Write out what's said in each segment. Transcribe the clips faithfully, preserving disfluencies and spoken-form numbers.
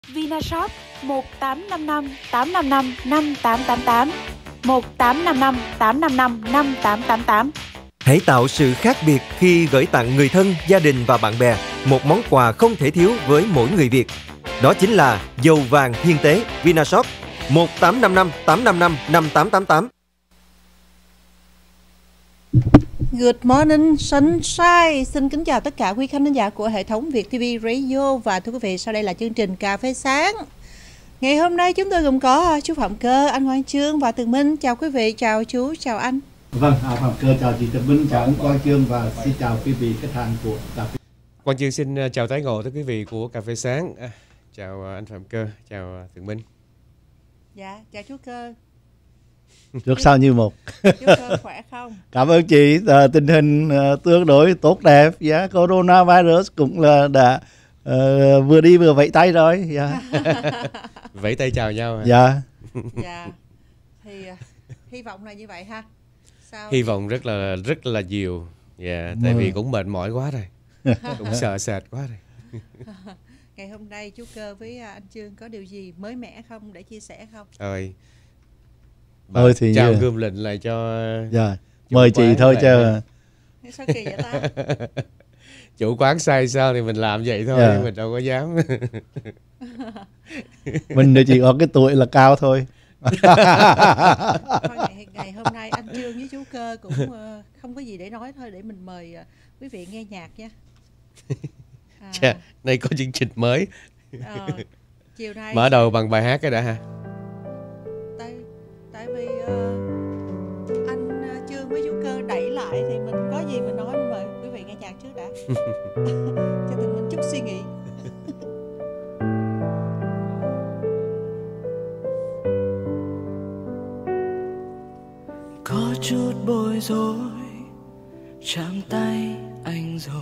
Vinashop một tám năm năm tám năm năm năm tám tám tám, một tám năm năm tám năm năm năm tám tám tám. Hãy tạo sự khác biệt khi gửi tặng người thân, gia đình và bạn bè một món quà không thể thiếu với mỗi người Việt. Đó chính là dầu vàng hiên tế Vinashop một tám năm năm tám năm năm năm tám tám tám. Good morning sunshine. Xin kính chào tất cả quý khán giả của hệ thống Việt ti vi Radio. Và thưa quý vị, sau đây là chương trình Cà phê sáng. Ngày hôm nay chúng tôi gồm có chú Phạm Cơ, anh Quang Chương và Tường Minh. Chào quý vị, chào chú, chào anh. Vâng, Phạm Cơ chào chị Tường Minh, chào anh Quang Chương và xin chào quý vị khách hàng của Cà phê. Quang Chương xin chào tái ngộ tới quý vị của Cà phê sáng. À, chào anh Phạm Cơ, chào Tường Minh. Dạ, chào chú Cơ. Trước sau như một. Chú Cơ khỏe không? Cảm ơn chị. À, tình hình uh, tương đối tốt đẹp. Dạ, coronavirus cũng là đã uh, vừa đi vừa vẫy tay rồi. Dạ. Vẫy tay chào nhau hả? Dạ. Dạ. Thì uh, hy vọng là như vậy ha. Sao? Hy vọng rất là rất là nhiều. Dạ, tại vì cũng mệt mỏi quá rồi. Cũng sợ sệt quá rồi. Ngày hôm nay chú Cơ với anh Chương có điều gì mới mẻ không để chia sẻ không? Ơi. Ơi thì chào như... gươm lệnh lại cho. Dạ. Mời chị thôi chứ. Sao kỳ vậy ta? Chủ quán sai sao thì mình làm vậy thôi, yeah. Mình đâu có dám. Mình chỉ có cái tuổi là cao thôi. Thôi ngày, ngày hôm nay anh Chương với chú Cơ cũng uh, không có gì để nói thôi, để mình mời uh, quý vị nghe nhạc nha. À, Chà, nay có chương trình mới. uh, chiều nay mở đầu bằng bài hát cái đã ha. Tại, tại vì uh, anh uh, Chương với chú Cơ đẩy lại thì mình có gì mình nói, mình mời quý vị nghe nhạc trước đã. Cho tụi mình chút suy nghĩ. Có chút bối rối chạm tay anh rồi,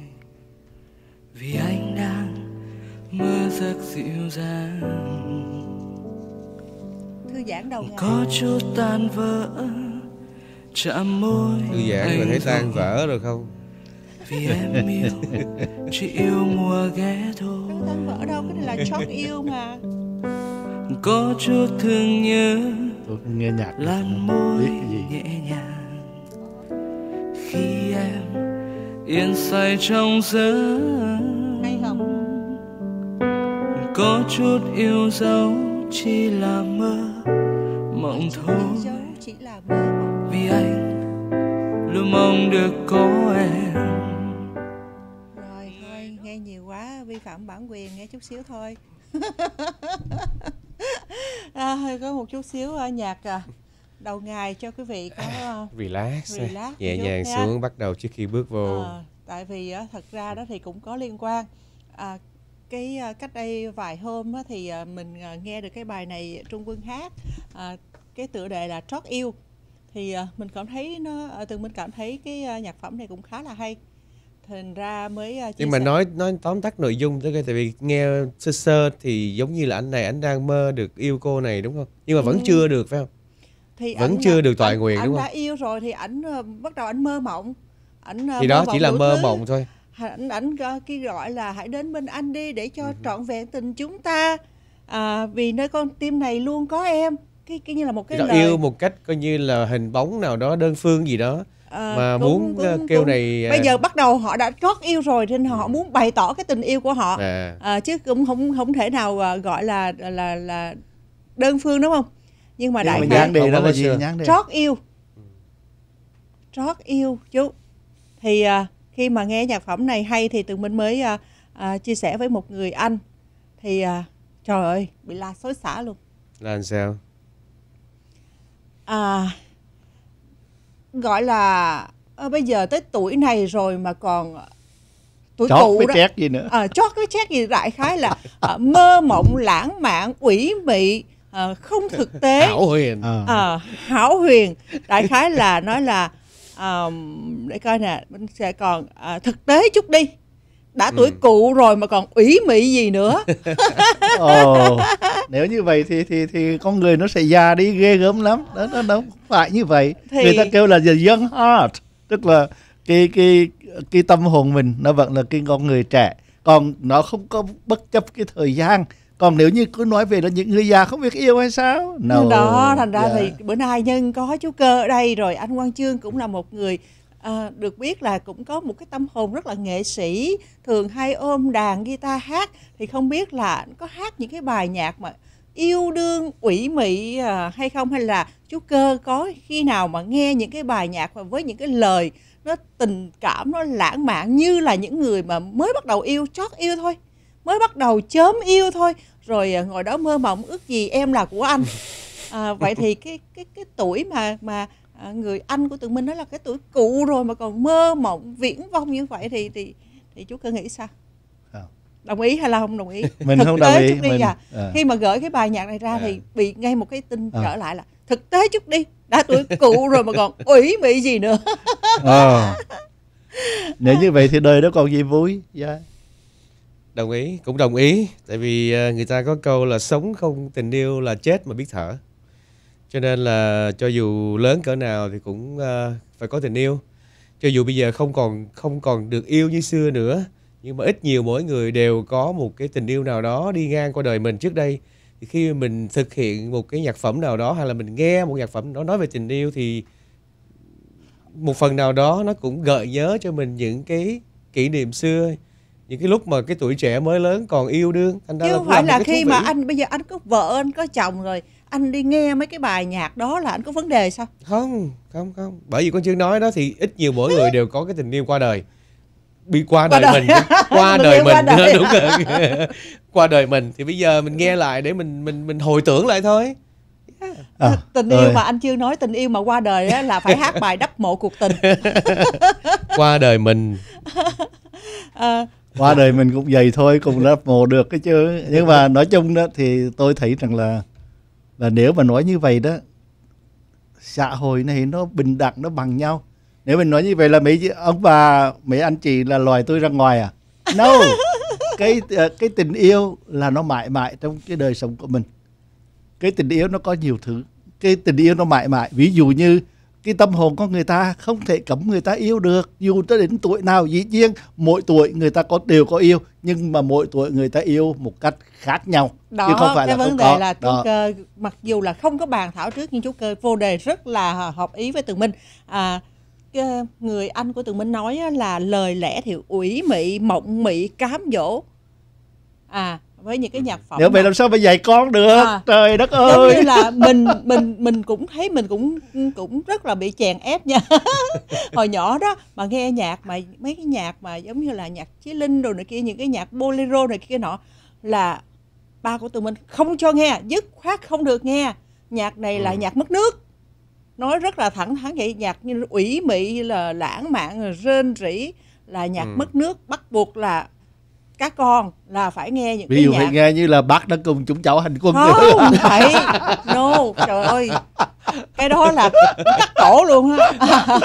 vì anh đang mơ rất dịu dàng. Thư giãn đầu ngày. Có chút tan vỡ chạm môi. Thư giãn rồi thấy tan vỡ rồi không? Vì em yêu chỉ yêu mùa ghé thôi. Đâu tan vỡ đâu, cái này là chót yêu mà. Có chút thương nhớ. Tôi nghe nhạc làn môi nhẹ nhàng khi em yên say trong giấc. Hay không? Có chút yêu dấu chỉ là mơ mộng thôi, chỉ là mơ mộng. Vì anh luôn mong được có em. Rồi thôi, nghe nhiều quá vi phạm bản quyền, nghe chút xíu thôi. À, có một chút xíu uh, nhạc uh, đầu ngày cho quý vị có uh, relax, relax nhẹ nhàng nha. xuống bắt đầu trước khi bước vô. À, tại vì uh, thật ra đó thì cũng có liên quan. À, cái uh, cách đây vài hôm uh, thì uh, mình uh, nghe được cái bài này Trung Quân hát, uh, cái tựa đề là Trót Yêu. Thì uh, mình cảm thấy nó uh, từ mình cảm thấy cái uh, nhạc phẩm này cũng khá là hay. Thành ra mới uh, nhưng mà sẻ. nói nói tóm tắt nội dung tới, tại vì nghe sơ sơ thì giống như là anh này anh đang mơ được yêu cô này đúng không? Nhưng mà vẫn ừ. chưa được phải không? Thì vẫn chưa được toại nguyện đúng không? Anh đã yêu rồi thì ảnh uh, bắt đầu anh mơ mộng. Ảnh uh, thì đó chỉ là mơ mộng thôi. Ảnh ảnh uh, kia gọi là hãy đến bên anh đi để cho ừ. trọn vẹn tình chúng ta. À, vì nơi con tim này luôn có em. Cái cái như là một cái lời yêu một cách coi như là hình bóng nào đó đơn phương gì đó. À, mà cũng, muốn cũng, kêu cũng. này bây giờ bắt đầu họ đã trót yêu rồi nên họ muốn bày tỏ cái tình yêu của họ, à. À, chứ cũng không không thể nào uh, gọi là là là đơn phương đúng không? Nhưng mà đại khái đề đó là gì? Trót yêu, trót yêu chú. Thì uh, khi mà nghe nhạc phẩm này hay thì tụi mình mới uh, uh, chia sẻ với một người anh thì uh, trời ơi bị la xối xả luôn. Là làm sao? À, gọi là à, bây giờ tới tuổi này rồi mà còn tuổi chót cụ với đó. Chét gì nữa? À, chót với chét gì đại khái là à, mơ mộng lãng mạn ủy mị, à, không thực tế. Hão huyền. À, hão huyền. Đại khái là nói là à, để coi nè, mình sẽ còn à, thực tế chút đi. Đã tuổi ừ. cụ rồi mà còn ủy mị gì nữa. Ồ, nếu như vậy thì thì thì con người nó sẽ già đi ghê gớm lắm. Đó nó nó phải như vậy. Thì... người ta kêu là the young heart, tức là cái cái cái tâm hồn mình nó vẫn là cái con người trẻ, còn nó không có bất chấp cái thời gian Còn nếu như cứ nói về là những người già không biết yêu hay sao? No. Đó, thành ra Yeah. thì bữa nay nhân có chú Cơ ở đây rồi, anh Quang Chương cũng là một người à, được biết là cũng có một cái tâm hồn rất là nghệ sĩ, thường hay ôm đàn guitar hát, thì không biết là anh có hát những cái bài nhạc mà yêu đương ủy mị à, hay không, hay là chú Cơ có khi nào mà nghe những cái bài nhạc mà với những cái lời nó tình cảm, nó lãng mạn như là những người mà mới bắt đầu yêu, chót yêu thôi, mới bắt đầu chớm yêu thôi, rồi à, ngồi đó mơ mộng ước gì em là của anh. À, vậy thì cái cái cái tuổi mà mà à, người anh của tụi mình đó là cái tuổi cụ rồi mà còn mơ mộng viễn vông như vậy thì thì thì chú Cơ nghĩ sao? Không. Đồng ý hay là không đồng ý? Mình Thực không tế đồng ý. chút đi Mình, à. à. Khi mà gửi cái bài nhạc này ra À. thì bị ngay một cái tin À. trở lại là thực tế chút đi, đã tuổi cụ rồi mà còn ủy mị gì nữa. Ờ. Nếu như vậy thì đời đó còn gì vui. Yeah. Đồng ý, cũng đồng ý. Tại vì ờ, người ta có câu là sống không tình yêu là chết mà biết thở. Cho nên là cho dù lớn cỡ nào thì cũng ờ, phải có tình yêu. Cho dù bây giờ không còn không còn được yêu như xưa nữa, nhưng mà ít nhiều mỗi người đều có một cái tình yêu nào đó đi ngang qua đời mình trước đây. Thì khi mình thực hiện một cái nhạc phẩm nào đó, hay là mình nghe một nhạc phẩm đó nói về tình yêu, thì một phần nào đó nó cũng gợi nhớ cho mình những cái kỷ niệm xưa, những cái lúc mà cái tuổi trẻ mới lớn còn yêu đương. Thành ra Chứ là không cũng phải một là cái khi thú mà vị. anh bây giờ anh có vợ, anh có chồng rồi, anh đi nghe mấy cái bài nhạc đó là anh có vấn đề sao? Không, không, không. Bởi vì con chưa nói đó thì ít nhiều mỗi người đều có cái tình yêu qua đời. Bị qua đời, Qua đời. mình, qua Tình đời yêu mình qua đời. đúng rồi. Qua đời mình thì bây giờ mình nghe lại để mình mình mình hồi tưởng lại thôi. À, Tình rồi. yêu mà anh chưa nói, tình yêu mà qua đời á là phải hát bài đắp mộ cuộc tình. Qua đời mình. À, Qua đời mình cũng vậy thôi, cũng đắp mồ được cái chứ. Nhưng mà nói chung đó thì tôi thấy rằng là là nếu mà nói như vậy đó, xã hội này nó bình đẳng, nó bằng nhau. Nếu mình nói như vậy là mấy ông bà, mấy anh chị là loài tôi ra ngoài à? No. Cái cái tình yêu là nó mãi mãi trong cái đời sống của mình. Cái tình yêu nó có nhiều thứ. Cái tình yêu nó mãi mãi. Ví dụ như cái tâm hồn con người ta không thể cấm người ta yêu được, dù tới đến tuổi nào. Dĩ nhiên mỗi tuổi người ta có đều có yêu, nhưng mà mỗi tuổi người ta yêu một cách khác nhau. đó, chứ không phải cái là vấn không đề có. là chú Đó. Cơ mặc dù là không có bàn thảo trước, nhưng chú Cơ vô đề rất là hợp ý với Tường Minh. À, cái người anh của Tường Minh nói á, là lời lẽ thì ủy mị, mộng mị, cám dỗ. À, với những cái nhạc phẩm. Nếu vậy mà- làm sao mà dạy con được? À. Trời đất giống ơi. như là mình mình mình cũng thấy mình cũng cũng rất là bị chèn ép nha. Hồi nhỏ đó mà nghe nhạc mà mấy cái nhạc mà giống như là nhạc Chí Linh rồi này kia, những cái nhạc bolero này kia nọ, là ba của tụi mình không cho nghe, dứt khoát không được nghe. Nhạc này là Ừ. nhạc mất nước. Nói rất là thẳng thắn vậy, nhạc như ủy mị là lãng mạn, rồi rên rỉ là nhạc Ừ. mất nước, bắt buộc là các con là phải nghe những Ví cái dụ nhạc. phải nghe như là bác đã cùng chúng cháu hành quân. Không phải, no, trời ơi, cái đó là cắt cổ luôn á.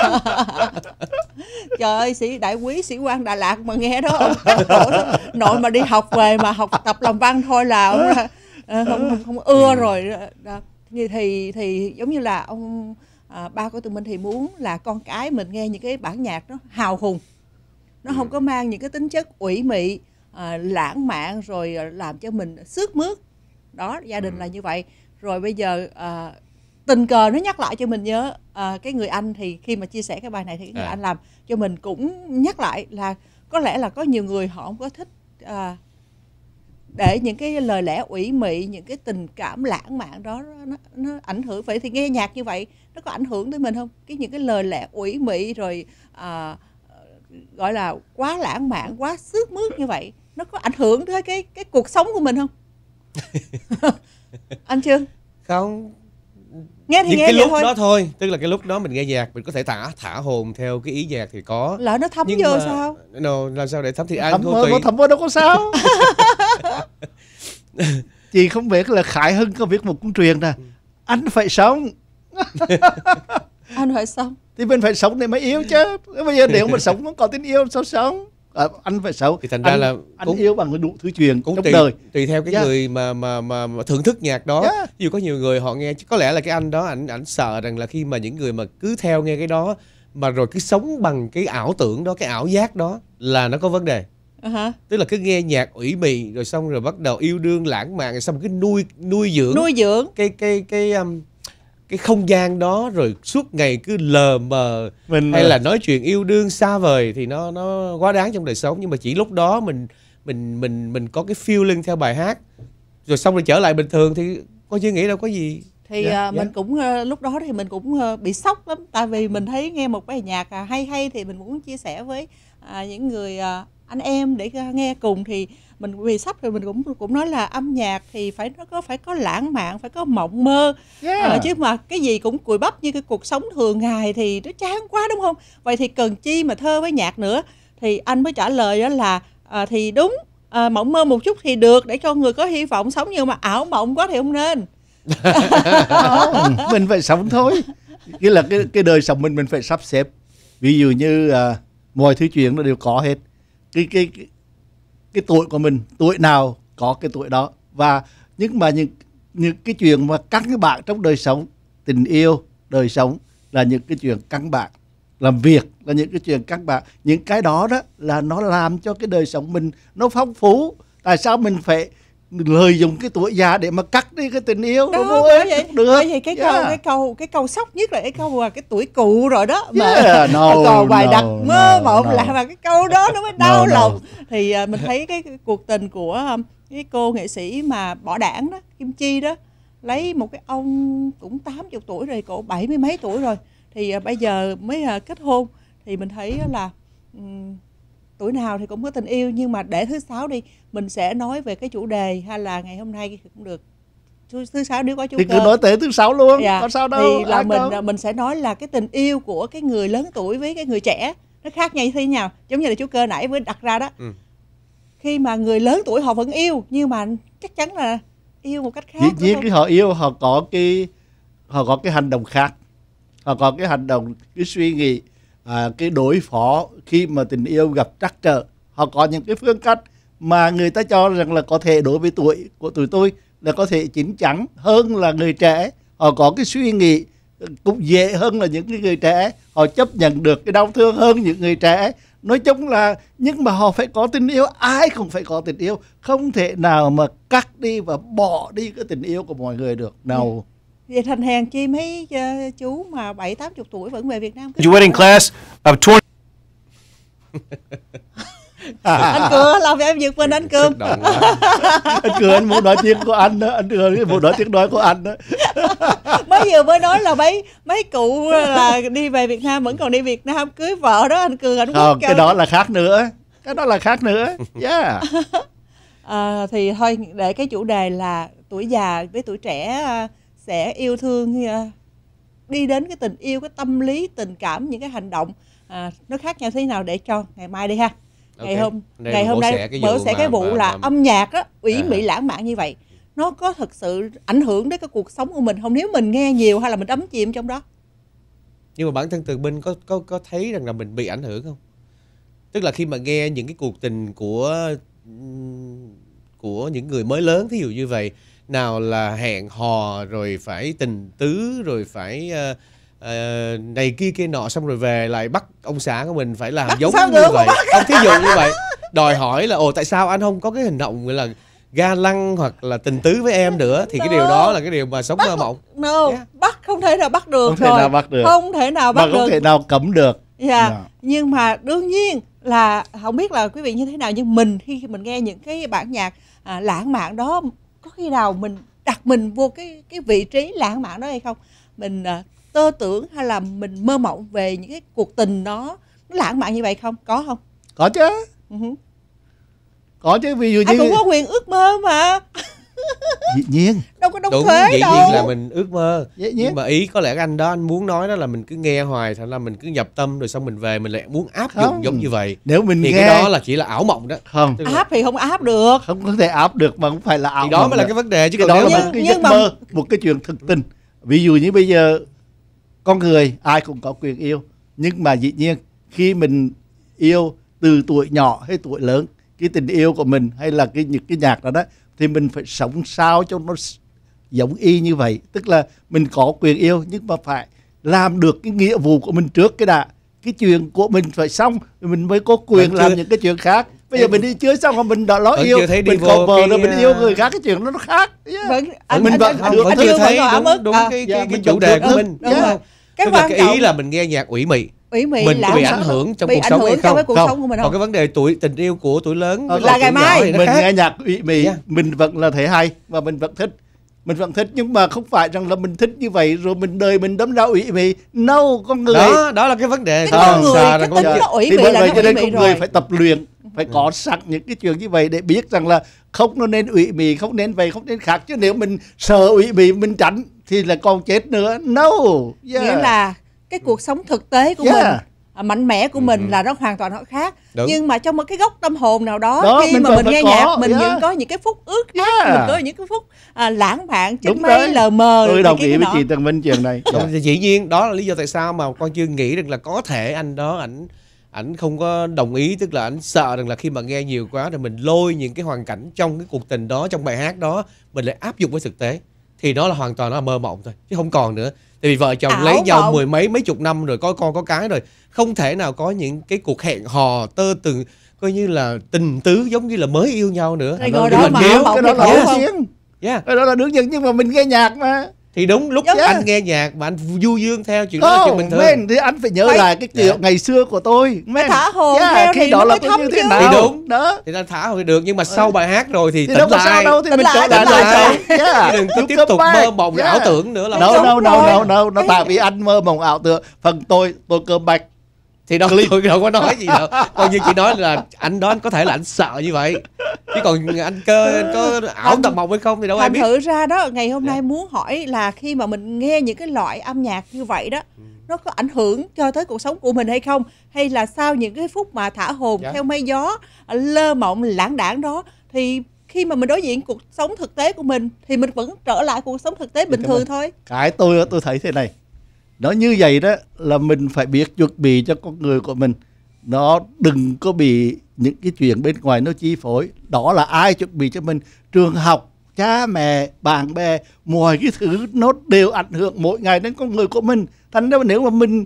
Trời ơi, sĩ đại quý sĩ quan Đà Lạt mà nghe đó ông cắt cổ đó. Nội mà đi học về mà học tập làm văn thôi là ông là, ờ, không không không ưa rồi đó. Thì thì thì giống như là ông à, ba của tụi mình thì muốn là con cái mình nghe những cái bản nhạc nó hào hùng, nó không có mang những cái tính chất ủy mị, à, lãng mạn rồi làm cho mình xước mướt. Đó, gia đình là như vậy. Rồi bây giờ à, tình cờ nó nhắc lại cho mình nhớ à, cái người anh thì khi mà chia sẻ cái bài này thì cái người À. anh làm cho mình cũng nhắc lại là có lẽ là có nhiều người họ không có thích à, để những cái lời lẽ ủy mị, những cái tình cảm lãng mạn đó nó, nó ảnh hưởng. Vậy thì nghe nhạc như vậy nó có ảnh hưởng tới mình không? Cái những cái lời lẽ ủy mị rồi à, gọi là quá lãng mạn, quá xước mướt như vậy, nó có ảnh hưởng tới cái cái cuộc sống của mình không? Anh Chương, Không, nghe thì những nghe cái vậy lúc thôi. đó thôi. Tức là cái lúc đó mình nghe nhạc, mình có thể thả thả hồn theo cái ý nhạc thì có. Lỡ nó thấm Nhưng vô mà- sao? No, làm sao để thấm thì anh Thấm không mơ, tùy. thấm mơ đâu có sao. Chị không biết là Khải Hưng có viết một cuốn truyền nè, anh phải sống Anh phải xong. thì mình phải sống để mới yêu chứ. Bây giờ nếu mà sống không có tình yêu sao sống? À, anh phải sống Thì thành ra anh, là anh cũng- yêu bằng đủ thứ truyền Cũng trong tùy, đời. tùy theo cái Yeah. người mà, mà mà mà thưởng thức nhạc đó. Yeah. Ví dụ có nhiều người họ nghe, có lẽ là cái anh đó ảnh ảnh sợ rằng là khi mà những người mà cứ theo nghe cái đó mà rồi cứ sống bằng cái ảo tưởng đó, cái ảo giác đó là nó có vấn đề. Uh-huh. Tức là cứ nghe nhạc ủy mị rồi xong rồi bắt đầu yêu đương lãng mạn, rồi xong cứ nuôi nuôi dưỡng nuôi dưỡng cái cái cái um, cái không gian đó, rồi suốt ngày cứ lờ mờ mình hay là nói chuyện yêu đương xa vời thì nó nó quá đáng trong đời sống. Nhưng mà chỉ lúc đó mình mình mình mình có cái feeling theo bài hát, rồi xong rồi trở lại bình thường thì coi như nghĩ đâu có gì. Thì Dạ, uh, dạ. mình cũng uh, lúc đó thì mình cũng uh, bị sốc lắm, tại vì mình thấy nghe một bài nhạc uh, hay hay thì mình muốn chia sẻ với uh, những người uh, anh em để uh, nghe cùng. Thì mình vì sốc rồi mình cũng cũng nói là âm nhạc thì phải nó có phải có lãng mạn, phải có mộng mơ. Yeah. uh, chứ mà cái gì cũng cùi bắp như cái cuộc sống thường ngày thì nó chán quá, đúng không? Vậy thì cần chi mà thơ với nhạc nữa? Thì anh mới trả lời đó là uh, thì đúng, uh, mộng mơ một chút thì được để cho người có hy vọng sống, nhưng mà ảo mộng quá thì không nên. Không, mình phải sống thôi. Nghĩa là cái cái đời sống mình mình phải sắp xếp. Ví dụ như à, mọi thứ chuyện nó đều có hết. Cái cái cái, cái tuổi của mình, tuổi nào có cái tuổi đó. Và nhưng mà những những cái chuyện mà căn bản trong đời sống, tình yêu, đời sống là những cái chuyện căn bản. Làm việc là những cái chuyện căn bản. Những cái đó đó là nó làm cho cái đời sống mình nó phong phú. Tại sao mình phải lợi dụng cái tuổi già để mà cắt đi cái tình yêu? Đó, Nó bởi vậy, được. bởi vậy cái Yeah. câu cái câu cái câu sốc nhất là cái câu là cái tuổi cụ rồi đó mà. Yeah, no, Còn bài no, đặt mơ no, mộng no. lại mà cái câu đó nó mới đau No, no. lòng. Thì uh, mình thấy cái, cái cuộc tình của um, cái cô nghệ sĩ mà bỏ đảng đó, Kim Chi đó, lấy một cái ông cũng tám mươi tuổi rồi, cổ bảy mươi mấy tuổi rồi, thì uh, bây giờ mới uh, kết hôn. Thì mình thấy là um, tuổi nào thì cũng có tình yêu, nhưng mà để thứ sáu đi mình sẽ nói về cái chủ đề, hay là ngày hôm nay cũng được. Thứ, thứ sáu nếu có chú Thì cơ cứ nói tới thứ sáu luôn, dạ. có sao đâu. Thì là ai mình đâu. mình sẽ nói là cái tình yêu của cái người lớn tuổi với cái người trẻ nó khác nhau như thế nào. Giống như là chú cơ nãy mới đặt ra đó. Ừ. Khi mà người lớn tuổi họ vẫn yêu, nhưng mà chắc chắn là yêu một cách khác. Dĩ đúng nhiên không? cái họ yêu, họ có cái họ có cái hành động khác, họ có cái hành động, cái suy nghĩ, à, cái đối phó khi mà tình yêu gặp trắc trở. Họ có những cái phương cách mà người ta cho rằng là có thể đối với tuổi của tụi tôi là có thể chín chắn hơn là người trẻ. Họ có cái suy nghĩ cũng dễ hơn là những cái người trẻ, họ chấp nhận được cái đau thương hơn những người trẻ. Nói chung là, nhưng mà họ phải có tình yêu, ai cũng phải có tình yêu, không thể nào mà cắt đi và bỏ đi cái tình yêu của mọi người được đâu. Vậy thành hèn chi mấy uh, chú mà bảy tám chục tuổi vẫn về Việt Nam. Your wedding class of twenty. Anh Cưa làm cho em giật mình anh Cương. Xúc động quá. Anh cười, anh muốn nói tiếng của anh đó, anh cười muốn nói tiếng nói của anh đó. Mới vừa mới nói là mấy mấy cụ là đi về Việt Nam vẫn còn đi Việt Nam cưới vợ đó anh Cường, anh Không, cái đó là khác nữa, cái đó là khác nữa. Yeah. À, thì thôi để cái chủ đề là tuổi già với tuổi trẻ uh, sẽ yêu thương, uh, đi đến cái tình yêu, cái tâm lý, tình cảm, những cái hành động uh, nó khác nhau thế nào để cho ngày mai đi ha. Ngày Ok. hôm Đây ngày là hôm mổ nay xẻ cái mở vụ sẽ cái mà- vụ mà- là mà- âm nhạc á, ủy À. mị lãng mạn như vậy, nó có thực sự ảnh hưởng đến cái cuộc sống của mình không, nếu mình nghe nhiều hay là mình đắm chìm trong đó? Nhưng mà bản thân Tường Binh có có có thấy rằng là mình bị ảnh hưởng không? Tức là khi mà nghe những cái cuộc tình của ừm, của những người mới lớn, thí dụ như vậy, nào là hẹn hò rồi phải tình tứ rồi phải uh, uh, này kia kia nọ, xong rồi về lại bắt ông xã của mình phải làm Bắt giống sao như được, vậy. Không, thí dụ như vậy, đòi hỏi là ồ tại sao anh không có cái hành động gọi là ga lăng hoặc là tình tứ với em nữa, thì cái điều đó là cái điều mà sống mơ mộng. No, Yeah. bắt không thể nào bắt được Không thể rồi. nào bắt được. Không thể nào bắt Mà không được. thể nào cấm được. Dạ, Dạ. nhưng mà đương nhiên là không biết là quý vị như thế nào, nhưng mình khi mình nghe những cái bản nhạc à, lãng mạn đó, có khi nào mình đặt mình vô cái cái vị trí lãng mạn đó hay không? Mình à, tơ tưởng hay là mình mơ mộng về những cái cuộc tình đó nó lãng mạn như vậy không? Có không? Có chứ, Uh-huh. có chứ. Ví dụ Anh như cũng có quyền ước mơ mà, dĩ nhiên, đâu có đóng Đúng, thuế dĩ đâu. nhiên là mình ước mơ. dĩ nhiên. Nhưng mà ý có lẽ anh đó anh muốn nói đó là mình cứ nghe hoài, thành là mình cứ nhập tâm rồi xong mình về mình lại muốn áp dụng Không. giống như vậy. Nếu mình Thì nghe cái đó là chỉ là ảo mộng đó. không, Tức là- Áp thì không áp được. không có thể áp được, mà không phải là ảo Thì đó mộng mới là nữa. cái vấn đề chứ Cái còn đó nếu là Nhưng- một cái nhưng giấc mà- mơ, một cái chuyện thực tình. Ví dụ như bây giờ con người ai cũng có quyền yêu, nhưng mà dĩ nhiên khi mình yêu từ tuổi nhỏ hay tuổi lớn, cái tình yêu của mình hay là cái những cái nhạc đó đó, thì mình phải sống sao cho nó giống y như vậy. Tức là mình có quyền yêu nhưng mà phải làm được cái nghĩa vụ của mình trước cái đã. Cái chuyện của mình phải xong rồi mình mới có quyền Vẫn làm chưa- những cái chuyện khác. Bây giờ mình đi chơi xong rồi mình đã nói Vẫn yêu, chưa thấy đi mình vô có vợ cái, rồi mình uh, yêu người khác, cái chuyện đó nó khác. Yeah. Vẫn anh, Mình anh, vẫn- anh, anh- anh, vẫn anh chưa chưa thấy vẫn còn ấm đúng, ức. đúng À, cái, dạ, cái, cái mình chủ vẫn đề chưa- của mình. đúng Đúng rồi. không? Cái Tức là quan cái ý trọng là mình nghe nhạc ủy mị, ủy mị mình là có bị sao? ảnh hưởng trong Bị cuộc ảnh sống hay hưởng trong không? cái cuộc Không. sống của mình Còn không? cái vấn đề tuổi tình yêu của tuổi lớn với Ờ, lại là ngày tuổi nhỏ mai. thì nó Mình khác. nghe nhạc ủy mị, Yeah. mình vẫn là thấy hay và mình vẫn thích. Mình vẫn thích, nhưng mà không phải rằng là mình thích như vậy rồi mình đời mình đấm ra ủy mị. No, con người. Đó, đó là cái vấn đề. Cái Tôi con người, sợ cái là tính con người- nó ủy Thì mị bởi là vậy nó cho ủy nên mị con rồi. người phải tập luyện, phải có sẵn những cái chuyện như vậy để biết rằng là không nó nên ủy mị, không nên vậy, không nên khác. Chứ nếu mình sợ ủy mị, mình tránh thì là còn chết nữa. No. Yeah. Nghĩa là cái cuộc sống thực tế của Yeah. mình, à, mạnh mẽ của mình Ừ. là nó hoàn toàn nó khác. Đúng. Nhưng mà trong một cái góc tâm hồn nào đó, Đó, khi mình mà vẫn mình phải nghe có, nhạc, mình yeah. vẫn có những cái phút ước ác, Yeah. mình có những cái phút à, lãng mạn, Đúng chân mây đấy. lờ mờ. Tôi này đồng kia ý cái với nọ. chị Tường Vinh chuyện này. Đúng, thì dĩ nhiên đó là lý do tại sao mà con chưa nghĩ rằng là có thể anh đó ảnh ảnh không có đồng ý, tức là ảnh sợ rằng là khi mà nghe nhiều quá rồi mình lôi những cái hoàn cảnh trong cái cuộc tình đó, trong bài hát đó mình lại áp dụng với thực tế, thì đó là hoàn toàn nó là mơ mộng thôi chứ không còn nữa. Tại vì vợ chồng Ảo lấy nhau mộng. mười mấy mấy chục năm rồi, có con có cái rồi, không thể nào có những cái cuộc hẹn hò tơ từng coi như là tình tứ giống như là mới yêu nhau nữa. Rồi Đó, ngồi cái đó đó mà nếu- ảo mộng cái đó thì là khổ đương không? nhiên. Yeah. Cái đó là đương nhiên, nhưng mà mình nghe nhạc mà. Thì đúng lúc Giống- anh nghe nhạc mà anh du dương theo chuyện đó là chuyện Không, bình thường. men thì anh phải nhớ Phải- lại cái chuyện Dạ. ngày xưa của tôi. Men. thả hồn Yeah, theo khi thì đó nó là mới tôi thấm như thế chứ. nào. Thì đúng. Đó. Thì anh thả hồi được, nhưng mà sau bài hát rồi thì Thì tỉnh đâu có lại. sao đâu, thì Tỉnh mình lại, trở lại tỉnh đời lại. sống. Yeah. Chứ đừng có You tiếp come tục back. mơ mộng Yeah. ảo tưởng nữa là No, Đúng no, no, rồi. no, no, nó Cái- tại vì anh mơ mộng ảo tưởng. Phần tôi, tôi cơ bạch. thì đâu tôi đâu có nói gì đâu, còn như chị nói là anh đó anh có thể là anh sợ như vậy, chứ còn anh cơ anh có ảo Thành- tập mộng hay không thì đâu ai Thành biết. thử ra đó, ngày hôm nay muốn hỏi là khi mà mình nghe những cái loại âm nhạc như vậy đó, nó có ảnh hưởng cho tới cuộc sống của mình hay không? Hay là sau những cái phút mà thả hồn Dạ. theo mây gió, lơ mộng lãng đãng đó, thì khi mà mình đối diện cuộc sống thực tế của mình thì mình vẫn trở lại cuộc sống thực tế bình cảm thường ơn. thôi. Cái tôi tôi thấy thế này. Nó như vậy đó là mình phải biết chuẩn bị cho con người của mình. Nó đừng có bị những cái chuyện bên ngoài nó chi phối. Đó là ai chuẩn bị cho mình? Trường học, cha mẹ, bạn bè, mọi cái thứ nó đều ảnh hưởng mỗi ngày đến con người của mình. Thành ra nếu mà mình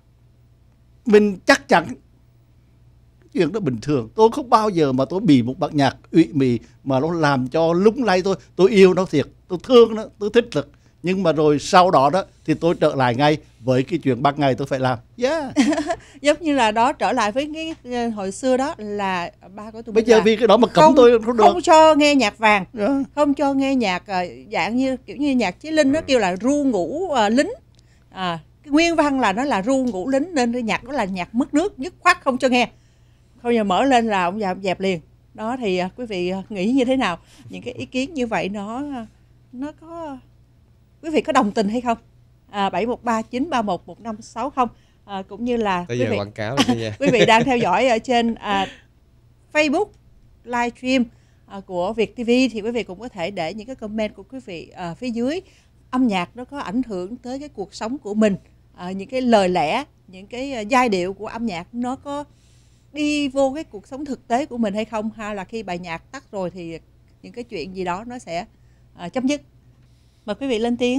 mình chắc chắn chuyện đó bình thường. Tôi không bao giờ mà tôi bị một bản nhạc ủy mị mà nó làm cho lung lay tôi. Tôi yêu nó thiệt, tôi thương nó, tôi thích được. Nhưng mà rồi sau đó đó thì tôi trở lại ngay với cái chuyện ban ngày tôi phải làm. Yeah. Giống như là đó, trở lại với cái ờ, hồi xưa đó là ba của tụi Bây mình giờ là vì cái đó mà cấm không, tôi không được. không cho nghe nhạc vàng, Yeah. không cho nghe nhạc ờ, dạng như kiểu như nhạc Chí Linh nó kêu là ru ngủ ờ, lính. À, cái nguyên văn là nó là ru ngủ lính, nên cái nhạc đó là nhạc mất nước, dứt khoát không cho nghe. Không giờ mở lên là ông dẹp, dẹp liền. Đó thì ờ, quý vị ờ, nghĩ như thế nào? Những cái ý kiến như vậy nó ờ, nó có, quý vị có đồng tình hay không? À, bảy một ba chín ba một một năm sáu không, à, cũng như là Bây quý giờ vị quảng cáo rồi nha. quý vị đang theo dõi ở trên à, Facebook livestream à, của Việt ti vi, thì quý vị cũng có thể để những cái comment của quý vị à, phía dưới. Âm nhạc nó có ảnh hưởng tới cái cuộc sống của mình, à, những cái lời lẽ, những cái à, giai điệu của âm nhạc nó có đi vô cái cuộc sống thực tế của mình hay không, hay là khi bài nhạc tắt rồi thì những cái chuyện gì đó nó sẽ à, chấm dứt. Mời quý vị lên tiếng.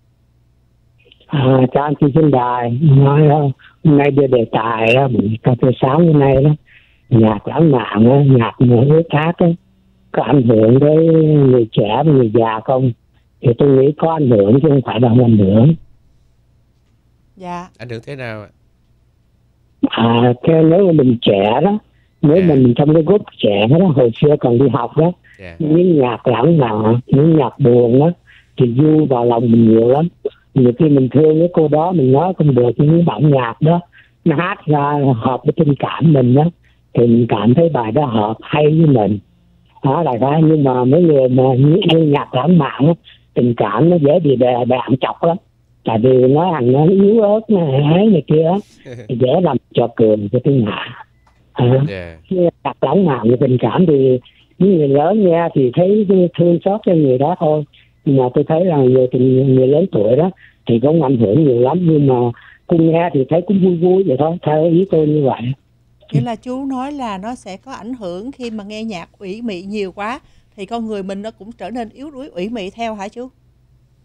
À, chào anh chị trên đài. Nói uh, hôm nay đưa đề tài đó, mình cà phê sáng hôm nay đó, nhạc lãng mạn đó, nhạc người ước hát đó, có ảnh hưởng tới người trẻ và người già không? Thì tôi nghĩ có ảnh hưởng chứ không phải là không ảnh hưởng. Dạ. Ảnh hưởng thế nào ạ? À, cái nếu mà mình trẻ đó, nếu À. mình trong cái group trẻ đó, hồi xưa còn đi học đó, Dạ. những nhạc lãng mạn, những nhạc buồn đó thì du vào lòng mình nhiều lắm. Nhiều khi mình thương cái cô đó, mình nói không được, những bản nhạc đó nó hát ra hợp với tình cảm mình đó, thì mình cảm thấy bài đó hợp hay với mình đó là đó. Nhưng mà mấy người mà như nhạc lãng mạn đó, tình cảm nó dễ bị đè đạn chọc lắm, tại vì nó hàng nó yếu ớt nó ấy này kia đó, thì dễ làm cho cường cho thiên hạ. À, Dạ. nhạc lãng mạn về tình cảm thì những người lớn nghe thì thấy thương xót cho người đó thôi, nhưng mà tôi thấy là người tình người lớn tuổi đó thì cũng ảnh hưởng nhiều lắm, nhưng mà cùng nghe thì thấy cũng vui vui vậy thôi, theo ý tôi như vậy. Nghĩa là chú nói là nó sẽ có ảnh hưởng khi mà nghe nhạc ủy mị nhiều quá thì con người mình nó cũng trở nên yếu đuối ủy mị theo hả chú?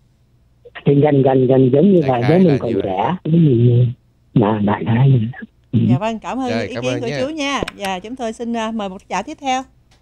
Thì gần gần gần giống như Đại vậy, khái nếu mình là còn như vậy. trẻ, nếu mình là đại khái như vậy. Dạ vâng, cảm ơn Rồi, ý cảm kiến ơn của nha. chú nha. Dạ, chúng tôi xin uh, mời một giả tiếp theo.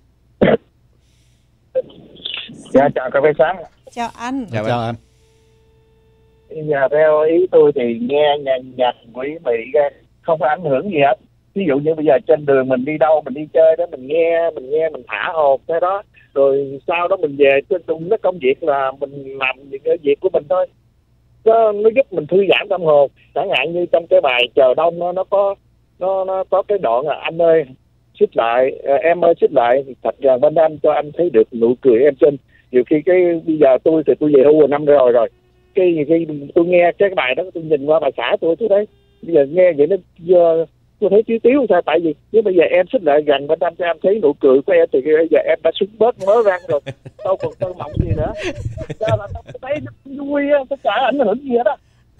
Dạ chào cà phê sáng. Chào anh. Chào Chào anh. anh. Dạ theo ý tôi thì nghe nhạc nhạc quỷ mị không có ảnh hưởng gì hết. Ví dụ như bây giờ trên đường mình đi đâu mình đi chơi đó, mình nghe mình nghe mình thả hồn cái đó, rồi sau đó mình về trên tung cái công việc là mình làm những cái việc của mình thôi. Nó, nó giúp mình thư giãn tâm hồn. Chẳng hạn như trong cái bài Chờ Đông nó nó có nó nó có cái đoạn là anh ơi xích lại, em ơi xích lại thì thật gần bên anh cho anh thấy được nụ cười em xinh. Nhiều khi cái bây giờ tôi thì tôi về hưu rồi năm rồi rồi cái nhiều khi tôi nghe cái bài đó tôi nhìn qua bà xã tôi tôi thấy bây giờ nghe vậy nó giờ tôi thấy tiếu tiếu sao, tại vì nếu bây giờ em xích lại gần bên anh cho em thấy nụ cười của em thì bây giờ em đã súng bớt mớ răng rồi, đâu còn tơ mộng gì nữa. Cho là tôi thấy nó vui á, tất cả ảnh hưởng gì hết á.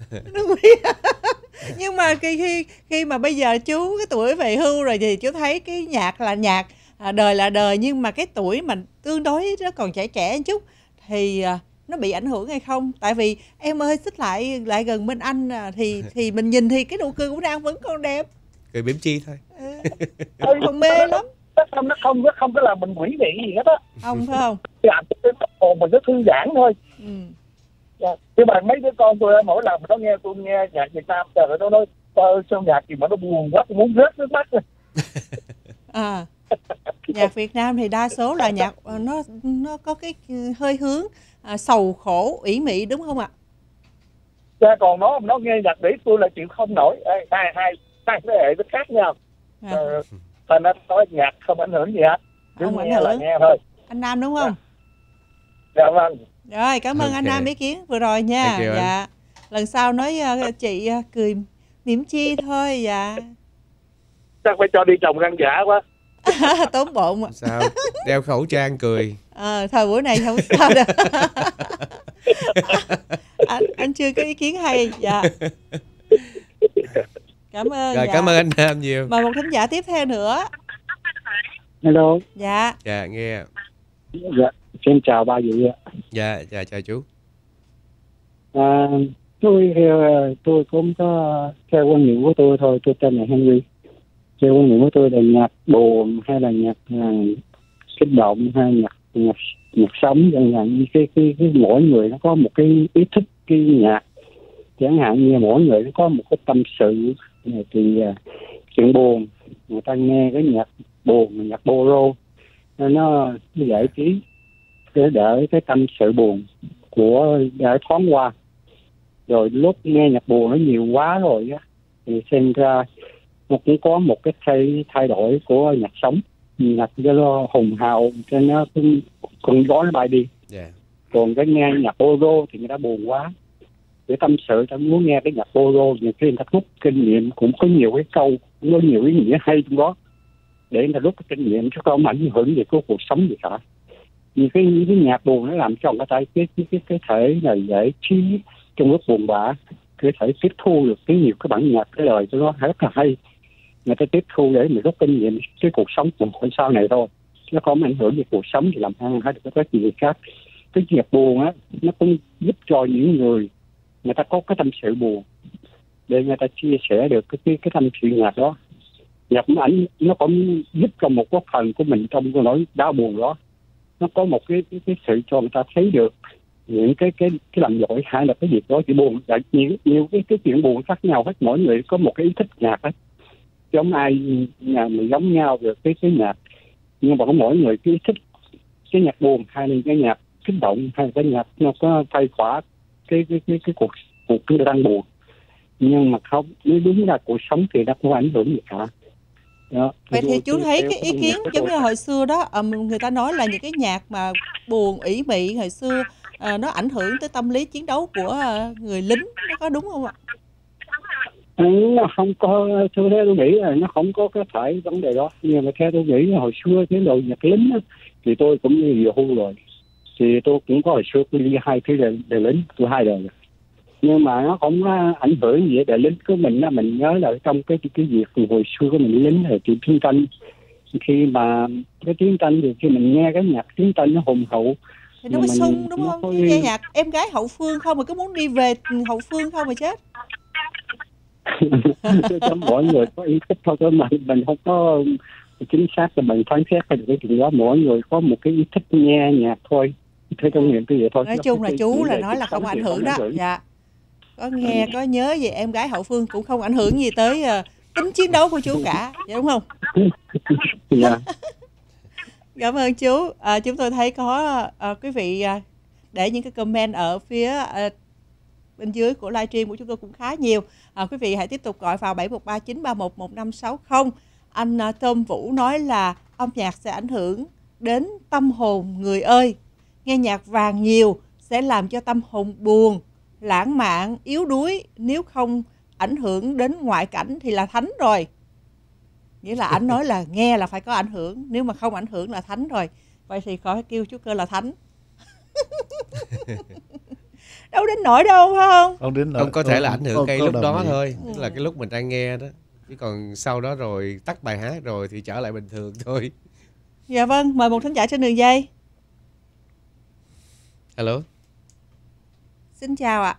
Nhưng mà khi khi khi mà bây giờ chú cái tuổi về hưu rồi thì chú thấy cái nhạc là nhạc, à, đời là đời, nhưng mà cái tuổi mình tương đối nó còn trẻ trẻ một chút thì à, nó bị ảnh hưởng hay không? Tại vì em ơi xích lại lại gần bên anh à, thì thì mình nhìn thì cái nụ cười của đang vẫn còn đẹp, Cười biếm chi thôi. ừ, còn mê lắm. Nó không nó không nó không có làm mình quỷ dị gì hết á. Không phải không? Làm cho cái tâm hồn mình nó thư giãn thôi. Ừ. Nhưng mà mấy đứa con tôi mỗi lần mà nó nghe tôi nghe nhạc Việt Nam trời ơi, nó nói ơi sao nhạc gì mà nó buồn quá, tôi muốn rớt nước mắt rồi. À, nhạc Việt Nam thì đa số là nhạc nó nó có cái hơi hướng à, sầu khổ ủy mị đúng không ạ? Cha còn nó nó nghe nhạc đấy tôi là chịu không nổi. Ê, hai hai hai thế hệ nó khác nhau. À. Ờ, thành ra nói nhạc không ảnh hưởng gì hết, cứ Không ảnh nghe là hưởng. nghe thôi. Anh Nam đúng không? Dạ vâng. Rồi, cảm ơn Ok. anh Nam ý kiến vừa rồi nha. Thank you anh. Dạ. Lần sau nói uh, chị uh, cười mỉm chi thôi. Dạ. Chắc phải cho đi trồng răng giả quá. Tốn bụng. Sao? Đeo khẩu trang cười. Ờ, thời buổi này không sao đâu. anh, anh chưa có ý kiến hay. Dạ. Cảm ơn. Rồi, dạ. cảm ơn anh Nam nhiều. Mời một thính giả tiếp theo nữa. Hello. Dạ. Dạ, nghe. Dạ, xin chào ba vị ạ. Dạ, dạ, chào chú. À, tôi tôi cũng có theo quan niệm của tôi thôi, tôi tên là Henry. Theo quan niệm của tôi là nhạc buồn hay là nhạc uh, kích động hay nhạc nhạc nhạc sống, chẳng hạn như cái, cái cái mỗi người nó có một cái ý thích cái nhạc, chẳng hạn như mỗi người nó có một cái tâm sự thì uh, chuyện buồn người ta nghe cái nhạc buồn, nhạc bolero nó, nó giải trí để đỡ cái tâm sự buồn của để thoáng qua. Rồi lúc nghe nhạc buồn nó nhiều quá rồi á thì xem ra nó cũng có một cái thay thay đổi của nhạc sống, nhạc cho nó hùng hào cho nó cũng cũng gói bài đi. Dạ. Còn cái nghe nhạc bolero thì người ta buồn quá để tâm sự, ta muốn nghe cái nhạc bolero nhiều khi người ta rút kinh nghiệm, cũng có nhiều cái câu, cũng có nhiều ý nghĩa hay trong đó để người ta rút cái kinh nghiệm chứ không ảnh hưởng gì của cuộc sống gì cả. Những cái, những cái nhạc buồn nó làm cho người ta cái cái cái, cái thể là giải trí trong lúc buồn bã, có thể tiếp thu được cái nhiều cái bản nhạc, cái lời của nó rất là hay, người ta tiếp thu để mình rút kinh nghiệm cái cuộc sống của mình sau này thôi, nó không ảnh hưởng về cuộc sống thì làm ăn hay được cái gì khác. Cái nhạc buồn á nó cũng giúp cho những người người ta có cái tâm sự buồn để người ta chia sẻ được cái cái, cái tâm sự nhạc đó. Nhạc ảnh nó cũng giúp cho một cái phần của mình trong cái nỗi đau buồn đó, nó có một cái cái, cái sự cho người ta thấy được những cái cái cái làm lỗi hay là cái việc đó chỉ buồn, là nhiều nhiều cái cái chuyện buồn khác nhau hết, mỗi người có một cái ý thích nhạc hết, giống ai nhà mình giống nhau được cái cái nhạc, nhưng mà có mỗi người cái ý thích cái nhạc buồn hay là cái nhạc kích động hay là cái nhạc nó có thay khỏa cái cái cái cái cuộc cuộc cái đang buồn. Nhưng mà không, nếu đúng là cuộc sống thì nó không ảnh hưởng gì cả. Đó. Vậy thì Tôi- chú tôi thấy theo cái ý quan kiến niệm của giống tôi. như hồi xưa đó, ờ, người ta nói là những cái nhạc mà buồn ủy mị hồi xưa ờ, nó ảnh hưởng tới tâm lý chiến đấu của ờ, người lính, nó có đúng không ạ? Ừ, nó không có, theo tôi nghĩ là nó không có cái phải vấn đề đó, nhưng mà theo tôi nghĩ là hồi xưa cái đội nhạc lính á, thì tôi cũng như nhiều hưu rồi, thì tôi cũng có hồi xưa tôi đi hai cái đề, đề lính, tôi hai đời rồi. Nhưng mà nó không có ảnh hưởng gì đề lính của mình á. Mình nhớ là trong cái cái việc hồi xưa của mình lính là chuyện chiến tranh, khi mà cái chiến tranh thì khi mình nghe cái nhạc chiến tranh nó hùng hậu Thì nó mới mình- sung đúng nó không? có- Chứ nghe nhạc em gái hậu phương không mà cứ muốn đi về hậu phương không mà chết. Cho mỗi người có ý thích thôi, mà mình không có chính xác là mình phán xét hay được cái chuyện đó. Mỗi người có một cái ý thích nghe nhạc thôi, theo trong niệm cái vậy thôi. Nói chung là chú là nói là không ảnh hưởng đó. Dạ. Có nghe có nhớ về em gái hậu phương cũng không ảnh hưởng gì tới uh, tính chiến đấu của chú cả, dạ đúng không? Dạ. Cảm ơn chú. À, chúng tôi thấy có uh, quý vị uh, để những cái comment ở phía uh, bên dưới của livestream của chúng tôi cũng khá nhiều. À, quý vị hãy tiếp tục gọi vào bảy một ba chín ba một một năm sáu không. Anh uh, Tôm Vũ nói là âm nhạc sẽ ảnh hưởng đến tâm hồn người ơi. Nghe nhạc vàng nhiều sẽ làm cho tâm hồn buồn, lãng mạn, yếu đuối. Nếu không ảnh hưởng đến ngoại cảnh thì là thánh rồi. Nghĩa là ảnh nói là nghe là phải có ảnh hưởng. Nếu mà không ảnh hưởng là thánh rồi. Vậy thì khỏi kêu chú Cơ là thánh. Đâu đến nỗi đâu phải không? Không đến nỗi. Không có thể là ảnh hưởng cái lúc đó ý. thôi. Tức là cái lúc mình đang nghe đó. Chứ còn sau đó rồi tắt bài hát rồi thì trở lại bình thường thôi. Dạ vâng, mời một thính giả trên đường dây. Hello. Xin chào ạ.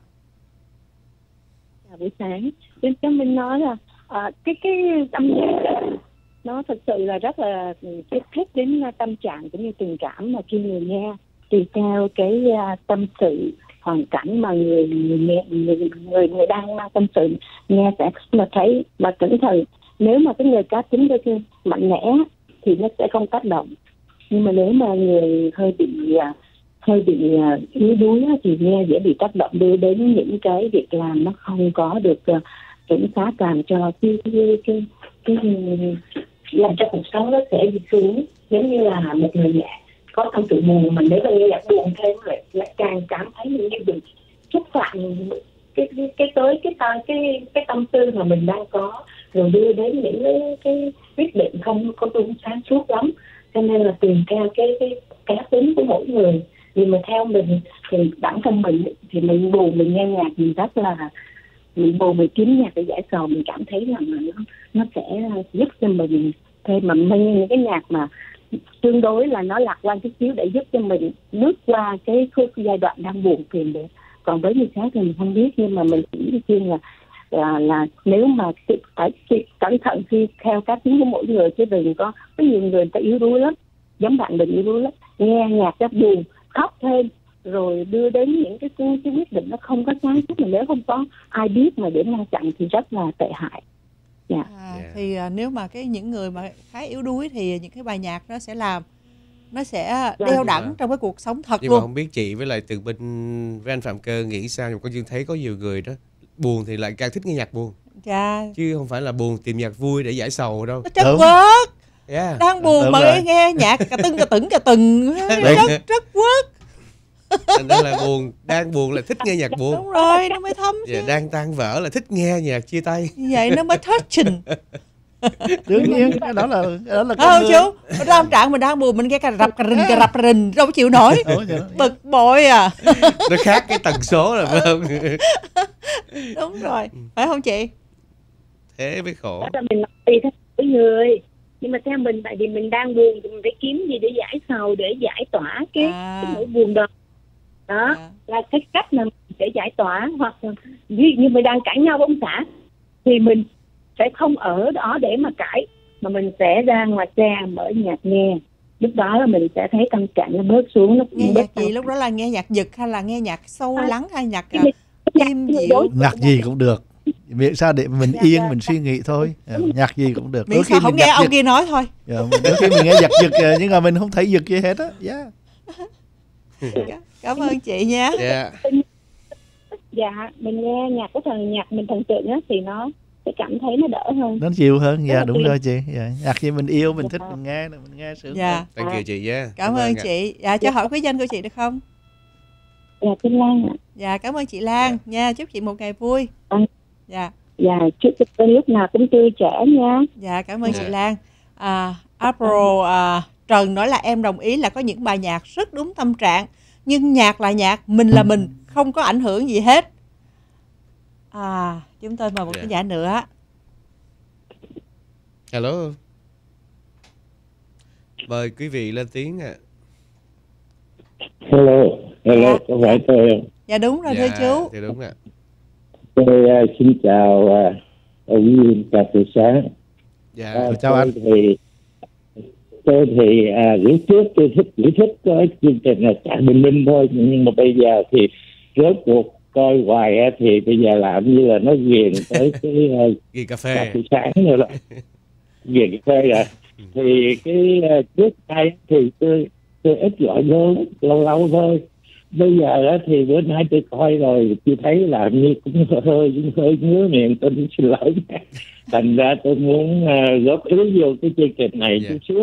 Chào buổi sáng. Xin cho mình nói là à, cái cái âm nhạc nó thật sự là rất là kích thích đến tâm trạng cũng như tình cảm mà khi người nghe, tùy theo cái uh, tâm sự hoàn cảnh mà người người nghe người, người người đang mang tâm sự nghe sẽ mà thấy mà cẩn thận. Nếu mà cái người cá tính cái mạnh mẽ thì nó sẽ không tác động, nhưng mà nếu mà người hơi bị uh, hơi bị uh, yếu đuối thì nghe dễ bị tác động đưa đến những cái việc làm nó không có được uh, kiểm soát, làm cho cái cái cái, cái làm cho cuộc sống nó sẽ đi xuống. Giống như là một người mẹ có tâm sự buồn, mình nếu mà nghe nhạc buồn thêm lại lại càng cảm thấy mình như bị xúc phạm cái cái cái tới cái cái cái cái tâm tư mà mình đang có, rồi đưa đến những cái, cái quyết định không có đúng sáng suốt lắm. Cho nên là tùy theo cái cái cá tính của mỗi người. Nhưng mà theo mình thì bản thân mình thì mình buồn mình nghe nhạc mình rất là mình buồn mình kiếm nhạc để giải sầu, mình cảm thấy là nó nó sẽ giúp cho mình thêm, mà mình nghe những cái nhạc mà tương đối là nó lạc quan chút xíu để giúp cho mình bước qua cái giai đoạn đang buồn phiền được. Còn với người khác thì mình không biết, nhưng mà mình chỉ khuyên là là, là nếu mà phải cẩn thận khi theo cá tính của mỗi người, chứ đừng có có nhiều người người ta yếu đuối lắm, giống bạn mình yếu đuối lắm, nghe nhạc rất buồn khóc thêm rồi đưa đến những cái, cái, cái quyết định nó không có sáng suốt, mà nếu không có ai biết mà để ngăn chặn thì rất là tệ hại. Yeah. À, yeah. Thì à, nếu mà cái những người mà khá yếu đuối thì những cái bài nhạc nó sẽ làm nó sẽ đeo đẳng yeah. trong cái cuộc sống thật nhưng luôn. Nhưng mà không biết chị với lại Tường Binh với anh Phạm Cơ nghĩ sao, nhưng con Dương thấy có nhiều người đó buồn thì lại càng thích nghe nhạc buồn. Dạ. Yeah. Chứ không phải là buồn tìm nhạc vui để giải sầu đâu. Nó chất quất. Yeah. Đang buồn đúng mà rồi. Nghe nhạc cà tưng cà tửng cà từng rất rất quất. Thành ra là buồn, đang buồn là thích nghe nhạc buồn. Đúng rồi, nó mới thấm chứ. Dạ, đang tan vỡ là thích nghe nhạc chia tay. Vậy nó mới touching. Đương nhiên, cái đó là đó là không chú, tâm trạng mình đang buồn mình nghe cà rập cà rình cà rập rình đâu có chịu nổi. Bực bội à. Nó khác cái tần số rồi phải không? Đúng rồi, phải không chị? Thế mới khổ. Đó là mình nói tùy theo mỗi người. Nhưng mà theo mình, tại vì mình đang buồn thì mình phải kiếm gì để giải sầu, để giải tỏa cái, à. cái nỗi buồn đó. Đó à. là cái cách mà để giải tỏa. Hoặc ví dụ như mình đang cãi nhau với ông xã thì mình sẽ không ở đó để mà cãi, mà mình sẽ ra ngoài xe mở nhạc nghe. Lúc đó là mình sẽ thấy tâm trạng nó bớt xuống. Nó nghe nhạc gì? Lúc đó là nghe nhạc giật hay là nghe nhạc sâu à. lắng hay nhạc uh, im dịu? Nhạc gì cũng được. Miễn sao để mình dạ, yên dạ, mình dạ. suy nghĩ thôi. À, nhạc gì cũng được. Miễn sao không nghe ông giật. Kia nói thôi. Dạ, đôi khi mình nghe giật giật nhưng mà mình không thấy giật gì hết á. Yeah. Cảm ơn chị nha. Yeah. Dạ, mình nghe nhạc của thần nhạc mình thần tượng á thì nó sẽ cảm thấy nó đỡ hơn. Nó chịu hơn. Dạ đúng rồi chị. Dạ. Nhạc gì mình yêu mình thích mình nghe mình nghe sướng. Dạ. Thank you chị nha. Cảm, cảm ơn chị. Dạ cho hỏi quý danh của chị được không? Dạ tên Lan ạ. Dạ cảm ơn chị Lan yeah. nha, chúc chị một ngày vui. À. Dạ. Dạ chúc chị lúc nào cũng tươi trẻ nha. Dạ cảm ơn yeah. chị Lan. À, April à, Trần nói là em đồng ý là có những bài nhạc rất đúng tâm trạng, nhưng nhạc là nhạc, mình là mình, không có ảnh hưởng gì hết. À, chúng tôi mời một khán giả nữa. Hello. Mời quý vị lên tiếng ạ. À. Hello, hello, dạ. Có phải tôi không? Dạ đúng rồi dạ, thưa chú. Dạ đúng ạ. Tôi uh, xin chào uh, ủy viên cà phê sáng. Dạ, à, chào anh. Thì tôi thì à, lúc trước tôi thích chỉ thích cái chương trình là Trà Bình Minh thôi, nhưng mà bây giờ thì rốt cuộc coi hoài á, thì bây giờ làm như là nó ghiền tới cái uh, ghiền cà phê cà phê sáng nữa đó, ghiền cà phê rồi. Thì cái uh, trước đây thì tôi tôi ít gọi vô, lâu lâu thôi. Bây giờ á, thì bữa nay tôi coi rồi tôi thấy là như cũng hơi hơi ngứa miệng, tôi xin lỗi. Thành ra tôi muốn uh, góp ý vô cái chương trình này chút xíu.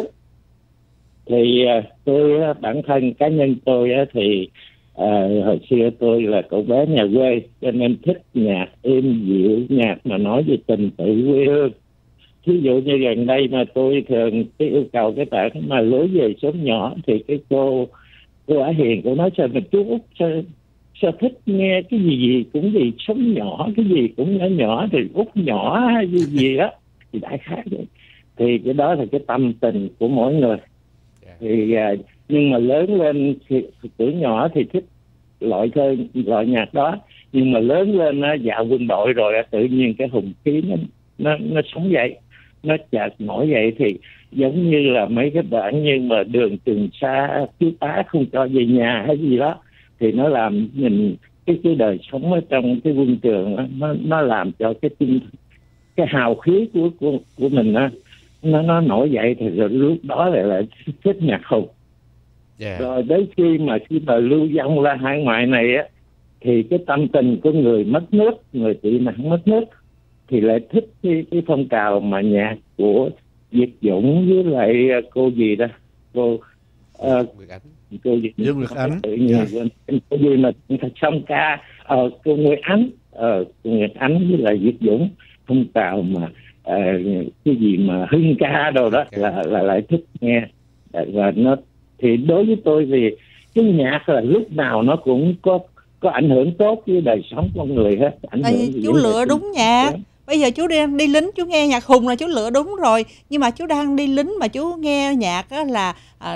Thì uh, tôi uh, bản thân cá nhân tôi uh, thì uh, hồi xưa tôi là cậu bé nhà quê, cho nên thích nhạc êm dịu, nhạc mà nói về tình tự quê hương. Ví dụ như gần đây mà tôi thường cái yêu cầu cái bạn mà lối về xóm nhỏ, thì cái cô cô Á Hiền cô nói sao mà chú Út sao, sao thích nghe cái gì gì cũng gì xóm nhỏ, cái gì cũng nhỏ nhỏ, thì Út nhỏ hay gì gì đó, thì đại khái vậy. Thì cái đó là cái tâm tình của mỗi người. Thì uh, nhưng mà lớn lên thì tuổi nhỏ thì thích loại thơ, loại nhạc đó, nhưng mà lớn lên uh, dạo quân đội rồi uh, tự nhiên cái hùng khí nó nó nó sống dậy, nó chợt nổi dậy. Thì giống như là mấy cái bản như mà Đường Trường Sa, Thiếu Tá Không Cho Về Nhà hay gì đó, thì nó làm mình cái cái đời sống ở trong cái quân trường đó, nó nó làm cho cái tinh cái hào khí của của của mình đó, nó nó nổi dậy. Thì rồi lúc đó lại là thích nhạc hùng. Yeah. Rồi đến khi mà khi mà lưu vong ra hải ngoại này á, thì cái tâm tình của người mất nước, người tị nạn mất nước, thì lại thích cái, cái phong trào mà nhạc của Việt Dũng với lại cô gì đó, cô uh, cô gì Dương Nguyệt Ánh, tự nhiên yeah. Cô gì mà song ca uh, cô Nguyệt Ánh, uh, cô Nguyệt Ánh với lại Việt Dũng, phong trào mà uh, cái gì mà hưng ca đâu đó okay. là là lại thích nghe. Và nó thì đối với tôi thì cái nhạc là lúc nào nó cũng có có ảnh hưởng tốt với đời sống con người hết. Ảnh Tại vì chú lựa đúng nhạc. Bây giờ chú đang đi lính, chú nghe nhạc hùng là chú lựa đúng rồi. Nhưng mà chú đang đi lính mà chú nghe nhạc á là à,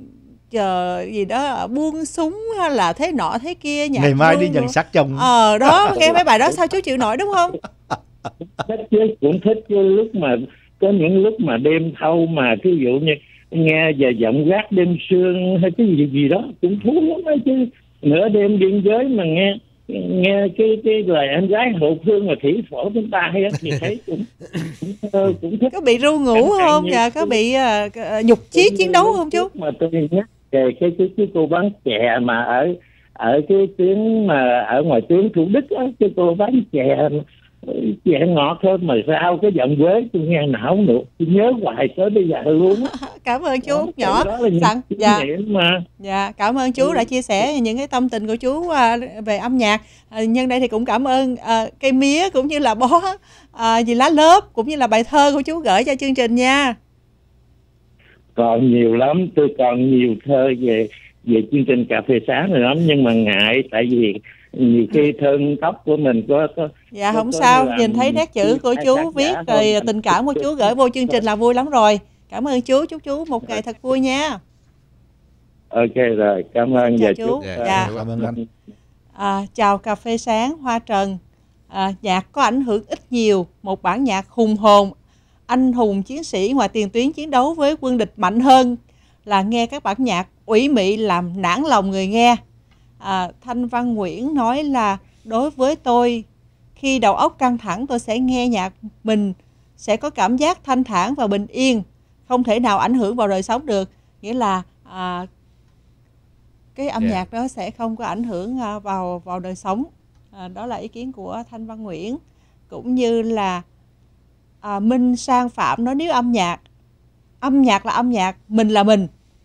chờ gì đó, buông súng hay là thế nọ thế kia, nhạc ngày mai hương đi nhận xác chồng. Ờ đó, nghe mấy bài đó sao chú chịu nổi đúng không? Thích chứ, cũng thích chứ. Lúc mà có những lúc mà đêm thâu mà ví dụ như nghe về giọng gác đêm sương hay cái gì gì đó cũng thú lắm đó chứ. Nửa đêm biên giới mà nghe nghe cái cái lời em gái Hậu Phương mà thủy phổ chúng ta hay thì thấy cũng cũng, cũng thích. Có bị ru ngủ không? Dạ, có bị uh, nhục chí chiến đấu không chú? Mà tôi nhắc về cái cái cái cô bán chè mà ở ở cái tuyến mà ở ngoài tuyến Thủ Đức á, cái cô bán chè chè ngọt thôi mà sao cái giọng Quế tôi nghe não nụ, tôi nhớ hoài tới bây giờ luôn. Cảm ơn chú Út nhỏ. Sẵn, dạ. Mà. Dạ, cảm ơn chú ừ. đã chia sẻ những cái tâm tình của chú uh, về âm nhạc. Uh, nhân đây thì cũng cảm ơn uh, cây mía cũng như là bó uh, gì lá lớp cũng như là bài thơ của chú gửi cho chương trình nha. Còn nhiều lắm, tôi còn nhiều thơ về về chương trình cà phê sáng rồi lắm, nhưng mà ngại tại vì nhiều khi thân tóc của mình có, có dạ có, không có sao, nhìn thấy nét chữ của chú viết rồi hơn. Tình cảm của chú gửi vô chương trình là vui lắm rồi. Cảm ơn chú, chúc chú một ngày thật vui nha. Ok rồi, cảm ơn. Chào chú. Dạ, dạ. Cảm ơn anh. À, chào cà phê sáng Hoa Trần. À, nhạc có ảnh hưởng ít nhiều, một bản nhạc hùng hồn, anh hùng chiến sĩ ngoài tiền tuyến chiến đấu với quân địch mạnh hơn là nghe các bản nhạc ủy mị làm nản lòng người nghe. À, Thanh Văn Nguyễn nói là đối với tôi, khi đầu óc căng thẳng tôi sẽ nghe nhạc mình sẽ có cảm giác thanh thản và bình yên, không thể nào ảnh hưởng vào đời sống được. Nghĩa là à, cái âm yeah. nhạc đó sẽ không có ảnh hưởng à, vào vào đời sống. À, đó là ý kiến của Thanh Văn Nguyễn. Cũng như là à, Minh Sang Phạm nói nếu âm nhạc âm nhạc là âm nhạc, mình là mình,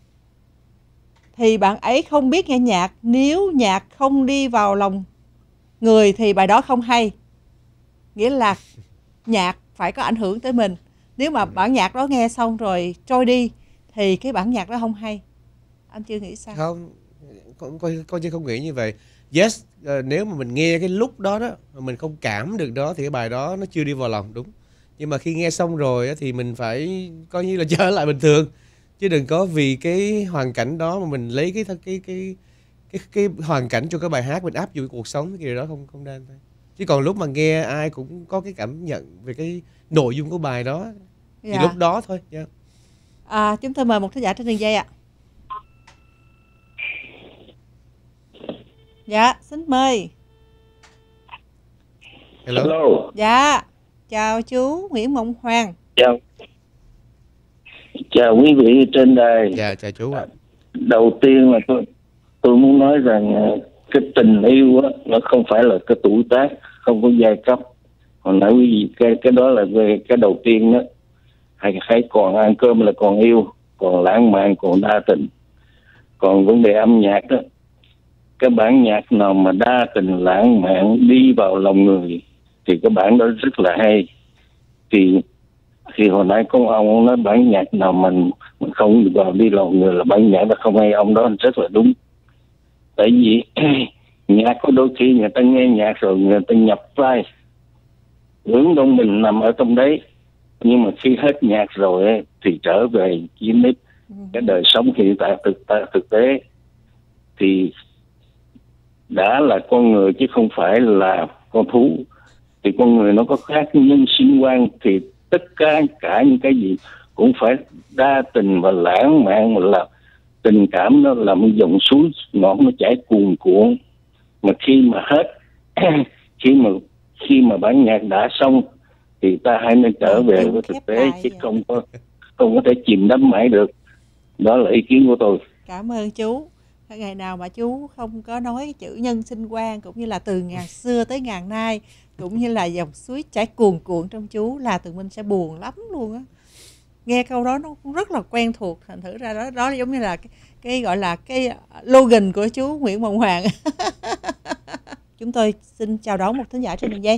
thì bạn ấy không biết nghe nhạc. Nếu nhạc không đi vào lòng người thì bài đó không hay. Nghĩa là nhạc phải có ảnh hưởng tới mình. Nếu mà bản nhạc đó nghe xong rồi trôi đi thì cái bản nhạc đó không hay. Anh chưa nghĩ sao? Không, con con, con chưa không nghĩ như vậy. Yes, uh, nếu mà mình nghe cái lúc đó đó mà mình không cảm được đó thì cái bài đó nó chưa đi vào lòng, đúng. Nhưng mà khi nghe xong rồi thì mình phải coi như là trở lại bình thường, chứ đừng có vì cái hoàn cảnh đó mà mình lấy cái cái cái cái cái, cái hoàn cảnh cho cái bài hát mình áp dụng cuộc sống, cái điều đó không không nên thôi. Chứ còn lúc mà nghe ai cũng có cái cảm nhận về cái nội dung của bài đó thì Dạ. lúc đó thôi. Yeah. À, chúng tôi mời một thính giả trên đường dây ạ. Dạ, xin mời. Hello. Hello. Dạ, chào chú Nguyễn Mộng Hoàng. Chào. Chào quý vị trên đài. Dạ, chào chú ạ. Đầu tiên là tôi tôi muốn nói rằng ờ, cái tình yêu á, nó không phải là cái tuổi tác, không có giai cấp. Hồi nãy quý vị cái cái đó là về cái đầu tiên đó. Hay hay còn ăn cơm là còn yêu, còn lãng mạn, còn đa tình. Còn vấn đề âm nhạc đó, cái bản nhạc nào mà đa tình lãng mạn đi vào lòng người thì cái bản đó rất là hay. Thì thì hồi nãy có ông nói bản nhạc nào mình, mình không vào đi lòng người là bản nhạc nó không hay, ông đó rất là đúng. Tại vì nhạc có đôi khi người ta nghe nhạc rồi người ta nhập vai, hướng đông mình nằm ở trong đấy, nhưng mà khi hết nhạc rồi ấy, thì trở về chỉ nít cái đời sống hiện tại thực tại thực tế thì đã là con người chứ không phải là con thú. Thì con người nó có khác nhân sinh quan, thì tất cả cả những cái gì cũng phải đa tình và lãng mạn, mà là tình cảm nó là một dòng suối ngọt nó chảy cuồn cuộn. Mà khi mà hết khi mà khi mà bản nhạc đã xong thì ta hãy nên trở về với thực tế, chứ không có không có thể chìm đắm mãi được. Đó là ý kiến của tôi. Cảm ơn chú. Ngày nào mà chú không có nói cái chữ nhân sinh quan, cũng như là từ ngàn xưa tới ngàn nay, cũng như là dòng suối chảy cuồn cuộn trong chú, là Tường Minh sẽ buồn lắm luôn á. Nghe câu đó nó cũng rất là quen thuộc, thành thử ra đó đó giống như là cái, cái gọi là cái slogan của chú Nguyễn Mộng Hoàng. Chúng tôi xin chào đón một thính giả trên đường dây.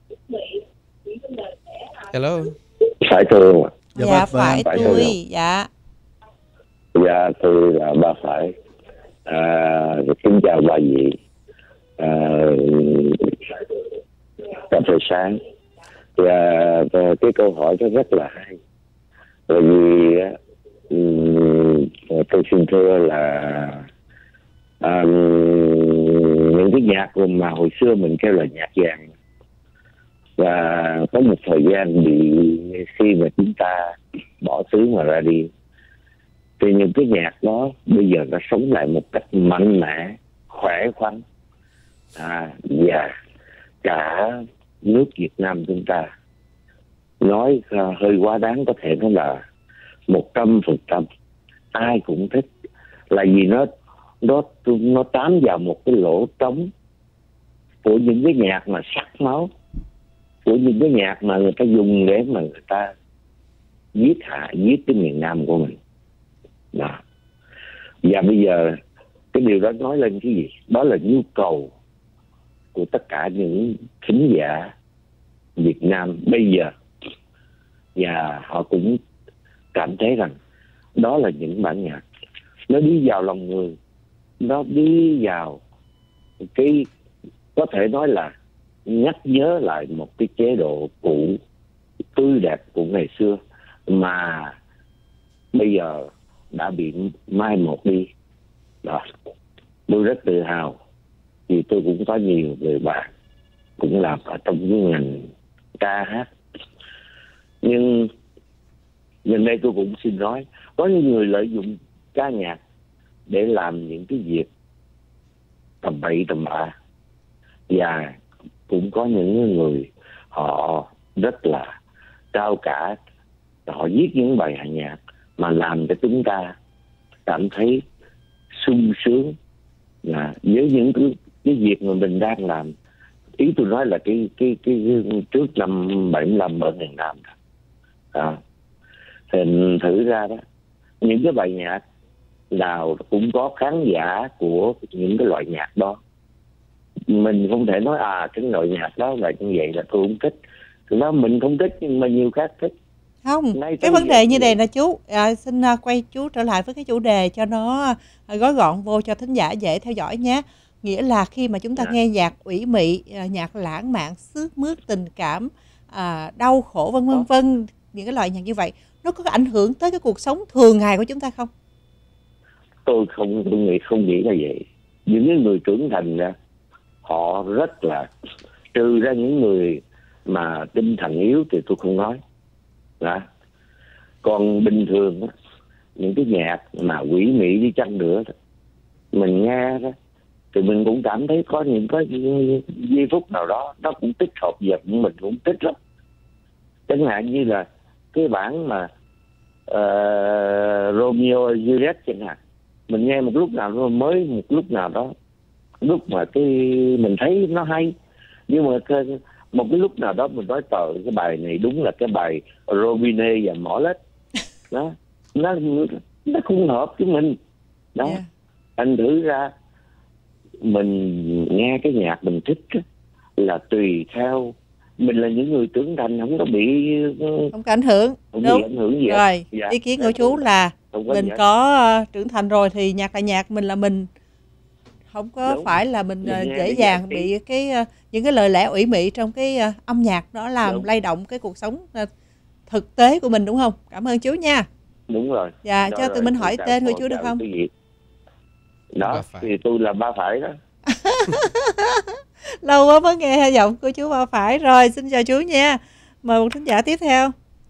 Hello. Phải tôi. Dạ, dạ phải, phải tôi. Dạ. Dạ tôi là Ba Phải. À, xin chào bà vị. À, cà phê sáng. Và, và cái câu hỏi đó rất là hay. Bởi vì um, tôi xin thưa là um, những cái nhạc mà hồi xưa mình kêu là nhạc vàng, và có một thời gian bị khi mà chúng ta bỏ xứ mà ra đi, thì những cái nhạc đó bây giờ nó sống lại một cách mạnh mẽ, khỏe khoắn, à, và cả nước Việt Nam chúng ta nói uh, hơi quá đáng, có thể nói là một trăm phần trăm ai cũng thích, là vì nó nó nó tám vào một cái lỗ trống của những cái nhạc mà sắc máu, của những cái nhạc mà người ta dùng để mà người ta giết hại, giết cái miền Nam của mình. Đó. Và bây giờ cái điều đó nói lên cái gì? Đó là nhu cầu của tất cả những thính giả Việt Nam bây giờ, và họ cũng cảm thấy rằng đó là những bản nhạc nó đi vào lòng người, nó đi vào cái, có thể nói là nhắc nhớ lại một cái chế độ cũ tươi đẹp của ngày xưa mà bây giờ đã bị mai một đi. Đó, tôi rất tự hào vì tôi cũng có nhiều người bạn cũng làm ở trong cái ngành ca hát. Nhưng gần đây tôi cũng xin nói, có những người lợi dụng ca nhạc để làm những cái việc tầm bậy tầm bạ, và cũng có những người họ rất là cao cả, họ viết những bài nhạc mà làm cho chúng ta cảm thấy sung sướng là với những cái, cái việc mà mình đang làm. Ý tôi nói là cái cái cái, cái trước năm bảy mươi lăm ở miền Nam đó. À, thành thử ra đó, những cái bài nhạc nào cũng có khán giả của những cái loại nhạc đó. Mình không thể nói à cái loại nhạc đó là như vậy là tôi không thích, thì đó mình không thích nhưng mà nhiều khác thích. Không, Ngay cái vấn đề như này nè chú, à, xin uh, quay chú trở lại với cái chủ đề cho nó uh, gói gọn vô cho thính giả dễ theo dõi nhé. Nghĩa là khi mà chúng ta yeah. nghe nhạc ủy mị, uh, nhạc lãng mạn, xước mướt, tình cảm, uh, đau khổ vân vân vân, những cái loại nhạc như vậy, nó có ảnh hưởng tới cái cuộc sống thường ngày của chúng ta không? Tôi không, tôi nghĩ không nghĩ là vậy. Những người trưởng thành ra họ rất là trừ ra những người mà tinh thần yếu thì tôi không nói. Đó. Còn bình thường đó, những cái nhạc mà quỷ mị đi chăng nữa đó, mình nghe đó thì mình cũng cảm thấy có những cái giây phút nào đó nó cũng tích hợp vào mình, cũng thích lắm. Chẳng hạn như là cái bản mà uh, Romeo and Juliet chẳng hạn, mình nghe một lúc nào đó mới, một lúc nào đó lúc mà cái mình thấy nó hay, nhưng mà cái, một cái lúc nào đó mình nói tờ cái bài này đúng là cái bài Robine và Morlet đó, nó nó không hợp với mình đó. Yeah. Anh thử ra mình nghe cái nhạc mình thích á, là tùy theo mình là những người trưởng thành, không có bị không có ảnh hưởng. Không đúng bị ảnh hưởng gì rồi. Dạ. Ý kiến của chú là có mình gì có uh, trưởng thành rồi thì nhạc là nhạc, mình là mình, không có đúng. phải là mình, mình uh, dễ dàng bị cái uh, những cái lời lẽ ủy mị trong cái uh, âm nhạc đó làm đúng. lay động cái cuộc sống uh, thực tế của mình, đúng không? Cảm ơn chú nha. Đúng rồi. Dạ, đó cho rồi, tụi mình hỏi tên của chú được không? Đó thì tôi là Ba Phải đó. Lâu quá mới nghe giọng của chú Ba Phải rồi. Xin chào chú nha. Mời một thính giả tiếp theo.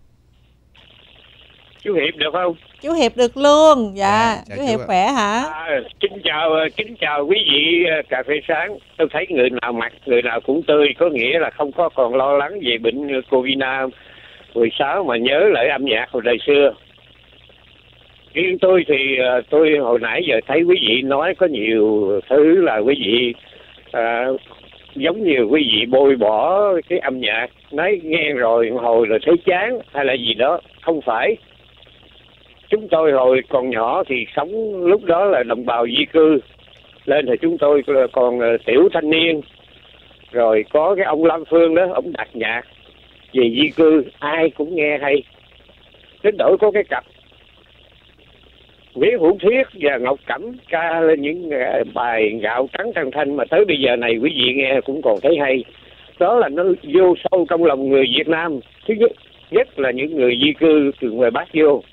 Chú Hiệp được không? Chú Hiệp được luôn. Dạ, à, chú Hiệp khỏe hả? À, kính chào kính chào quý vị cà phê sáng. Tôi thấy người nào mặt người nào cũng tươi, có nghĩa là không có còn lo lắng về bệnh Covid mười sáu mà nhớ lại âm nhạc hồi đời xưa. Riêng tôi thì tôi hồi nãy giờ thấy quý vị nói có nhiều thứ là quý vị à, giống như quý vị bôi bỏ cái âm nhạc, nói nghe rồi hồi rồi thấy chán hay là gì đó. Không phải. Chúng tôi hồi còn nhỏ thì sống lúc đó là đồng bào di cư, lên thì chúng tôi còn tiểu thanh niên. Rồi có cái ông Lam Phương đó, ông đặt nhạc về di cư, ai cũng nghe hay. Đến đổi có cái cặp Nguyễn Hữu Thiết và Ngọc Cẩm ca lên những bài gạo trắng trăng thanh mà tới bây giờ này quý vị nghe cũng còn thấy hay. Đó là nó vô sâu trong lòng người Việt Nam. Thứ nhất, nhất là những người di cư từ ngoài Bắc vô.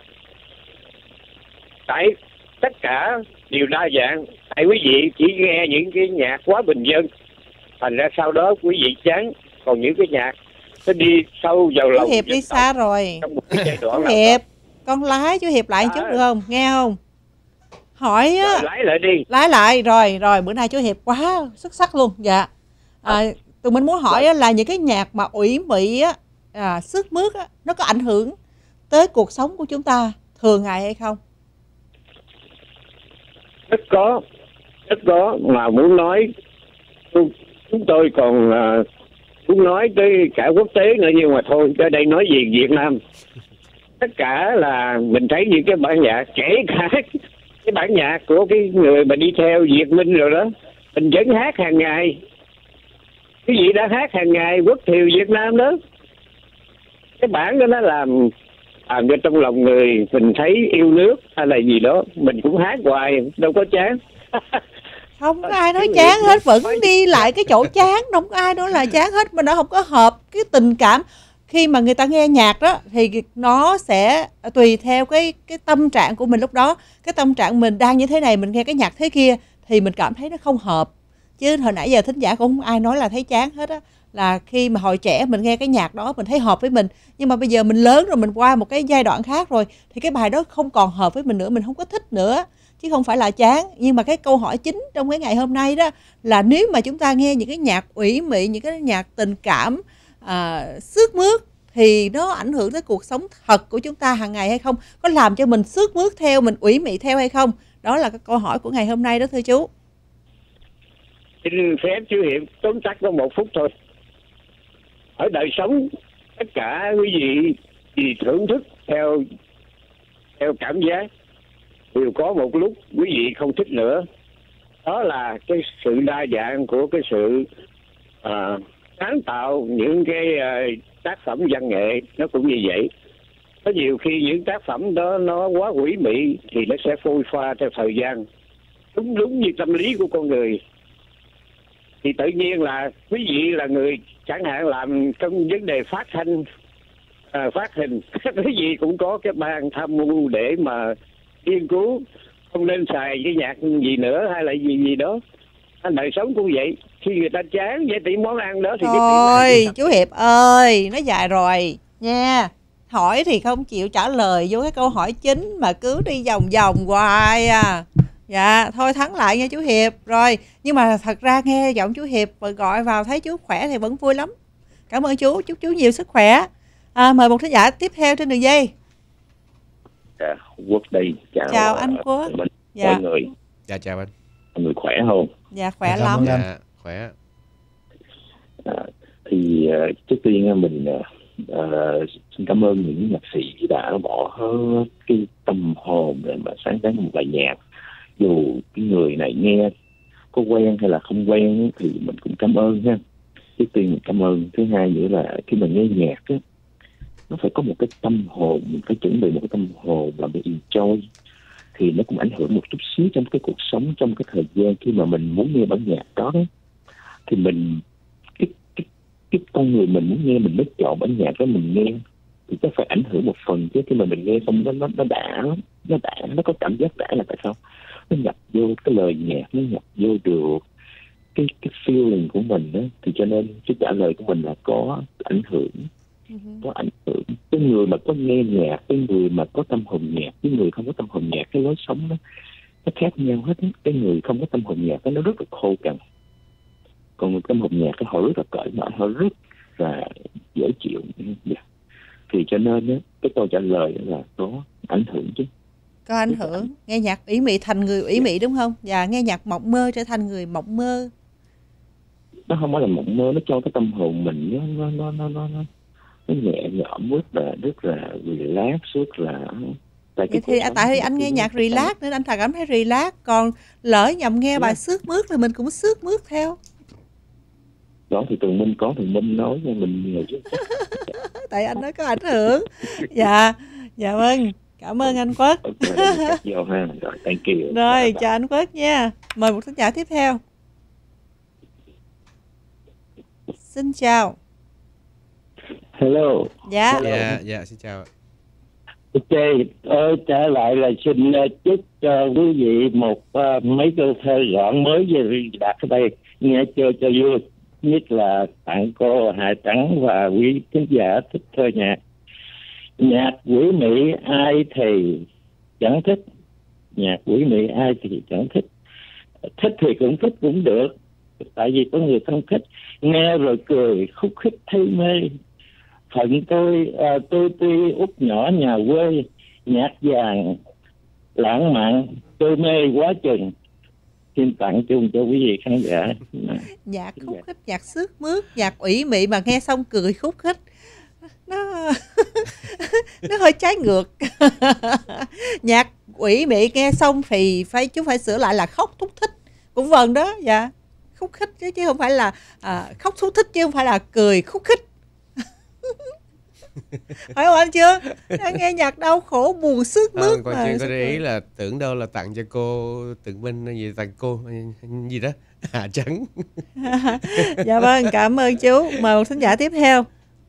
Tại tất cả đều đa dạng. Tại quý vị chỉ nghe những cái nhạc quá bình dân, thành ra sau đó quý vị chán. Còn những cái nhạc nó đi sâu vào lòng. Chú Hiệp đi xa rồi. Chú Hiệp, con lái chú Hiệp lại à. chút được không? Nghe không? Hỏi á. Rồi, lái lại đi. Lái lại rồi, rồi bữa nay chú Hiệp quá xuất sắc luôn. Dạ. À, tụi mình muốn hỏi á, là những cái nhạc mà ủy mị á, à, sức mướt á, nó có ảnh hưởng tới cuộc sống của chúng ta thường ngày hay không? Rất có, rất có, mà muốn nói chúng tôi còn uh, muốn nói tới cả quốc tế nữa, nhưng mà thôi, ở đây nói về Việt Nam. Tất cả là mình thấy những cái bản nhạc, kể cả cái bản nhạc của cái người mà đi theo Việt Minh rồi đó, mình vẫn hát hàng ngày. Cái gì đã hát hàng ngày quốc thiều Việt Nam đó. Cái bản đó nó làm à, người trong lòng người mình thấy yêu nước hay là gì đó, mình cũng hát hoài, đâu có chán. Không có ai nói chán hết, vẫn đi lại cái chỗ chán, không có ai nói là chán hết, mà nó không có hợp cái tình cảm. Khi mà người ta nghe nhạc đó thì nó sẽ tùy theo cái cái tâm trạng của mình lúc đó. Cái tâm trạng mình đang như thế này, mình nghe cái nhạc thế kia thì mình cảm thấy nó không hợp. Chứ hồi nãy giờ thính giả cũng không ai nói là thấy chán hết á. Là khi mà hồi trẻ mình nghe cái nhạc đó mình thấy hợp với mình, nhưng mà bây giờ mình lớn rồi, mình qua một cái giai đoạn khác rồi thì cái bài đó không còn hợp với mình nữa, mình không có thích nữa, chứ không phải là chán. Nhưng mà cái câu hỏi chính trong cái ngày hôm nay đó là nếu mà chúng ta nghe những cái nhạc ủy mị, những cái nhạc tình cảm, à, sướt mướt thì nó ảnh hưởng tới cuộc sống thật của chúng ta hàng ngày hay không? Có làm cho mình sướt mướt theo, mình ủy mị theo hay không? Đó là cái câu hỏi của ngày hôm nay đó thưa chú. Xin phép chú Hiệp tóm tắt có một phút thôi. Ở đời sống tất cả quý vị thì thưởng thức theo theo cảm giác, đều có một lúc quý vị không thích nữa. Đó là cái sự đa dạng của cái sự à, sáng tạo những cái uh, tác phẩm văn nghệ, nó cũng như vậy. Có nhiều khi những tác phẩm đó nó quá quỷ mị thì nó sẽ phôi pha theo thời gian, đúng đúng như tâm lý của con người. Thì tự nhiên là quý vị là người chẳng hạn làm trong vấn đề phát thanh, à, phát hình, cái gì cũng có cái ban tham mưu để mà nghiên cứu không nên xài cái nhạc gì nữa hay là gì gì đó. Đời sống cũng vậy, khi người ta chán với tìm món ăn đó thì Thôi chú Hiệp ơi, nó dài rồi nha. Hỏi thì không chịu trả lời vô cái câu hỏi chính mà cứ đi vòng vòng hoài à. Dạ, thôi thắng lại nha chú Hiệp. Rồi, nhưng mà thật ra nghe giọng chú Hiệp và gọi vào thấy chú khỏe thì vẫn vui lắm. Cảm ơn chú, chúc chú nhiều sức khỏe. À, mời một thính giả tiếp theo trên đường dây. Dạ, Quốc đây. Chào, chào anh Quốc. Dạ. Mọi người. Dạ chào anh. Mọi người khỏe không? Dạ khỏe dạ, lắm. Dạ, khỏe. À, thì uh, trước tiên mình uh, xin cảm ơn những nhạc sĩ đã bỏ hết cái tâm hồn để mà sáng tác một bài nhạc. Dù cái người này nghe có quen hay là không quen thì mình cũng cảm ơn ha. Trước tiên mình cảm ơn. Thứ hai nữa là khi mình nghe nhạc á, nó phải có một cái tâm hồn, mình phải chuẩn bị một cái tâm hồn là mình enjoy, thì nó cũng ảnh hưởng một chút xíu trong cái cuộc sống, trong cái thời gian khi mà mình muốn nghe bản nhạc đó, đó thì mình cái, cái, cái con người mình muốn nghe mình mới chọn bản nhạc đó mình nghe, thì nó phải ảnh hưởng một phần chứ. Khi mà mình nghe xong nó nó nó đã nó đã nó có cảm giác đã là tại sao nó nhập vô cái lời nhạc, nó nhập vô được cái cái feeling của mình đó, thì cho nên cái trả lời của mình là có ảnh hưởng. Có ảnh hưởng. Cái người mà có nghe nhạc, cái người mà có tâm hồn nhạc, cái người không có tâm hồn nhạc, cái lối sống đó nó khác nhau hết. Cái người không có tâm hồn nhạc đó, nó rất là khô cằn, còn người tâm hồn nhạc cái họ rất là cởi mở, họ rất là dễ chịu. Thì cho nên đó, cái câu trả lời là có ảnh hưởng chứ. Có ảnh hưởng. Nghe nhạc ủy mị thành người ủy mị đúng không? Và nghe nhạc mộng mơ trở thành người mộng mơ. Nó không phải là mộng mơ, nó cho cái tâm hồn mình nó nó nó nó nó nó nhẹ nhõm, rất là rất là relax, rất là tại vậy thì tại vì anh nghe nhạc relax nên anh cảm thấy relax, còn lỡ nhầm nghe bài sướt mướt thì mình cũng sướt mướt theo. Đó thì Tường Minh có Tường Minh nói cho mình nhiều chứ. Tại anh nói có ảnh hưởng. Dạ, dạ vâng, cảm ơn anh Quốc. Rồi, thank you. Rồi, chào anh Quốc nha. Mời một thính giả tiếp theo. Xin chào. Hello. Dạ. Hello. Dạ, dạ, xin chào. Ok, tôi trả lại là xin uh, chúc cho uh, quý vị một uh, mấy câu thơ gọn mới về đặt ở đây nghe chơi cho vui. Nhất là tặng cô Hà Trắng và quý khán giả thích thơ nhạc. Nhạc quỷ mị ai thì chẳng thích, nhạc quỷ mị ai thì chẳng thích. Thích thì cũng thích cũng được, tại vì có người không thích, nghe rồi cười khúc khích thấy mê. Phận tôi à, tôi tuy út nhỏ nhà quê, nhạc vàng lãng mạn tôi mê quá chừng. Xin tặng chung cho quý vị khán giả. Nhạc khúc khích, nhạc sướt mướt, nhạc ủy mị mà nghe xong cười khúc khích, nó nó hơi trái ngược. Nhạc ủy mị nghe xong thì phải chúng phải sửa lại là khóc thúc thích cũng vần đó. Dạ, khúc khích chứ chứ không phải là à, khóc thúc thích chứ không phải là cười khúc khích. Phải không anh chưa? Đang nghe nhạc đau khổ buồn sướt mướt. Còn chưa có để ý là tưởng đâu là tặng cho cô Tường Minh hay gì, tặng cô gì đó Hà Trắng. Dạ vâng, cảm ơn chú. Mời một thính giả tiếp theo.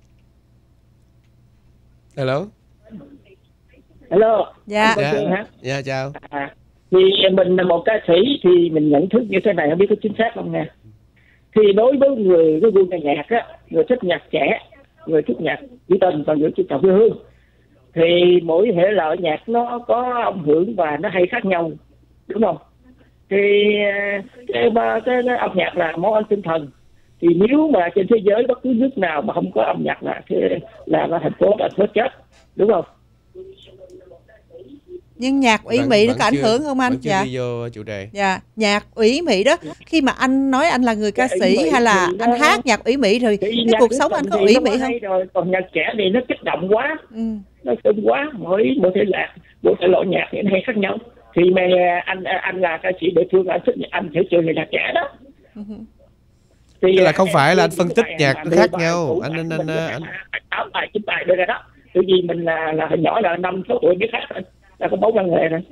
Hello. Hello. Dạ. Dạ, dạ chào. À, thì mình là một ca sĩ thì mình nhận thức như thế này, không biết có chính xác không nha. Thì đối với người cái gu nghe nhạc á, người thích nhạc trẻ, người thích nhạc trữ tình, còn người thích nhạc quê hương, thì mỗi thể loại nhạc nó có âm hưởng và nó hay khác nhau, đúng không? Thì cái, cái, cái âm nhạc là món ăn tinh thần. Thì nếu mà trên thế giới bất cứ nước nào mà không có âm nhạc là là, là thành phố là phố chết, đúng không? Nhưng nhạc ủy mị nó có ảnh hưởng không anh? Dạ. Đi vô chủ đề. Dạ, nhạc ủy mị đó, khi mà anh nói anh là người ca sĩ hay là anh hát nhạc ủy mị rồi, cái cuộc sống anh có ủy mị không? Rồi, còn nhạc trẻ thì nó kích động quá, ừ. nó sung quá, mỗi mỗi thể loại mỗi thể loại nhạc thì nó hay khác nhau. Thì mà anh anh là ca sĩ địa phương, anh thích anh thể trường nhạc trẻ đó. Ừ. Thì tức là không phải là anh phân tích nhạc nó khác nhau, anh anh anh anh tám bài chín bài đưa ra đó. Tự vì mình là là hồi nhỏ là năm sáu tuổi biết hát rồi, là có bốn năm nghề rồi.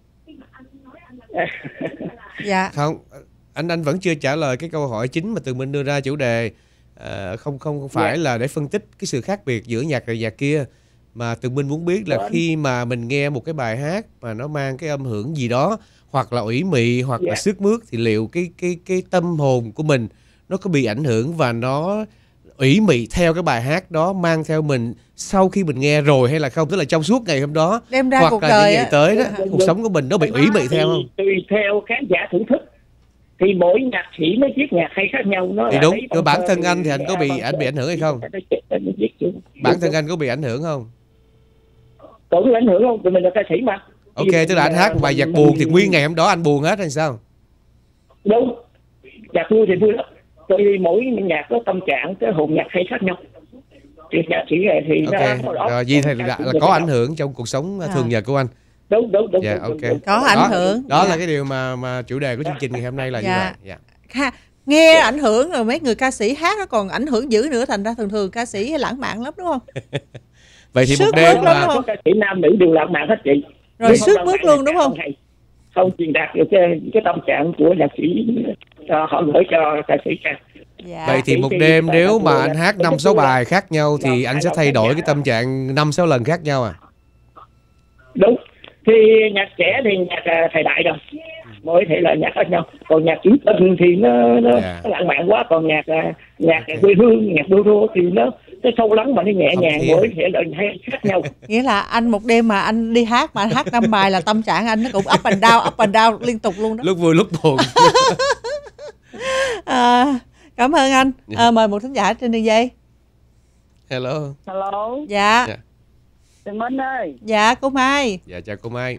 Dạ. Không, anh anh vẫn chưa trả lời cái câu hỏi chính mà Tường Minh đưa ra chủ đề. À, không không không phải yeah. là để phân tích cái sự khác biệt giữa nhạc này nhạc kia, Mà Tường Minh muốn biết là Vâng. khi mà mình nghe một cái bài hát mà nó mang cái âm hưởng gì đó, hoặc là ủy mị, hoặc là Dạ. sức mướt, thì liệu cái cái cái tâm hồn của mình nó có bị ảnh hưởng và nó ủy mị theo cái bài hát đó, mang theo mình sau khi mình nghe rồi hay là không? Tức là trong suốt ngày hôm đó, Đem ra hoặc cuộc là đời những á. ngày tới đó, Đúng, cuộc đúng. sống của mình nó bị ủy mị theo không? Tùy theo khán giả thưởng thức. Thì mỗi nhạc sĩ mới viết nhạc hay khác nhau. Nó Thì là đúng, lấy rồi tâm bản thơ thân anh thì anh có bị tâm anh thơ. bị ảnh hưởng hay không? Anh viết chứ. Bản thân anh có bị ảnh hưởng không? Cũng bị ảnh hưởng không? Tụi mình là ca sĩ mà. Ok, tức là anh hát một bài nhạc buồn thì nguyên ngày hôm đó anh buồn hết hay sao? Đúng. Nhạc vui thì vui lắm. Tại vì mỗi nhạc có tâm trạng, cái hồn nhạc hay khác nhau. Thì nhạc sĩ này thì Ok, nó rồi Di thì là, là có ảnh hưởng trong cuộc sống À. thường nhật của anh. Đúng, đúng, đúng. Dạ, đúng, ok. đúng, đúng. Có ảnh Đó- hưởng. Đó Dạ. là cái điều mà mà chủ đề của chương trình ngày hôm nay là như Dạ. vậy. Dạ. Ha, nghe ảnh hưởng rồi mấy người ca sĩ hát nó còn ảnh hưởng dữ nữa, thành ra thường thường ca sĩ lãng mạn lắm đúng không? Vậy thì một Sức đêm mướt lắm mà đúng Có ca sĩ nam nữ đều lãng mạn hết chị. Rồi Nhưng không sức lãng mướt mạn luôn là đúng không? hay. Không truyền đạt được cái, cái tâm trạng của nhạc sĩ cho họ gửi cho ca sĩ ca. Dạ. vậy thì Thì- một thì- đêm thì- nếu thì- mà thì- anh hát thì- năm thì- sáu thì- bài khác nhau thì thì- anh thì- sẽ thì- thay đổi thì- cái tâm trạng năm sáu lần khác nhau à? Đúng. Thì nhạc trẻ thì nhạc à, thời đại rồi. Mỗi thể loại nhạc khác nhau. Còn nhạc trữ tình thì nó, nó, Dạ. nó lãng mạn quá. Còn nhạc à, nhạc quê hương, nhạc đô đô thì nó nó sâu lắng mà nó nhẹ Thâm nhàng. thiế. Mỗi thể loại hay khác nhau. Nghĩa là anh một đêm mà anh đi hát mà anh hát năm bài là tâm trạng anh nó cũng up and down, up and down liên tục luôn đó. Lúc vui lúc buồn. À, cảm ơn anh. À, mời một thính giả trên đường dây. Hello. Hello, Dạ. Dạ. Tường Minh ơi. Dạ cô Mai. Dạ chào cô Mai.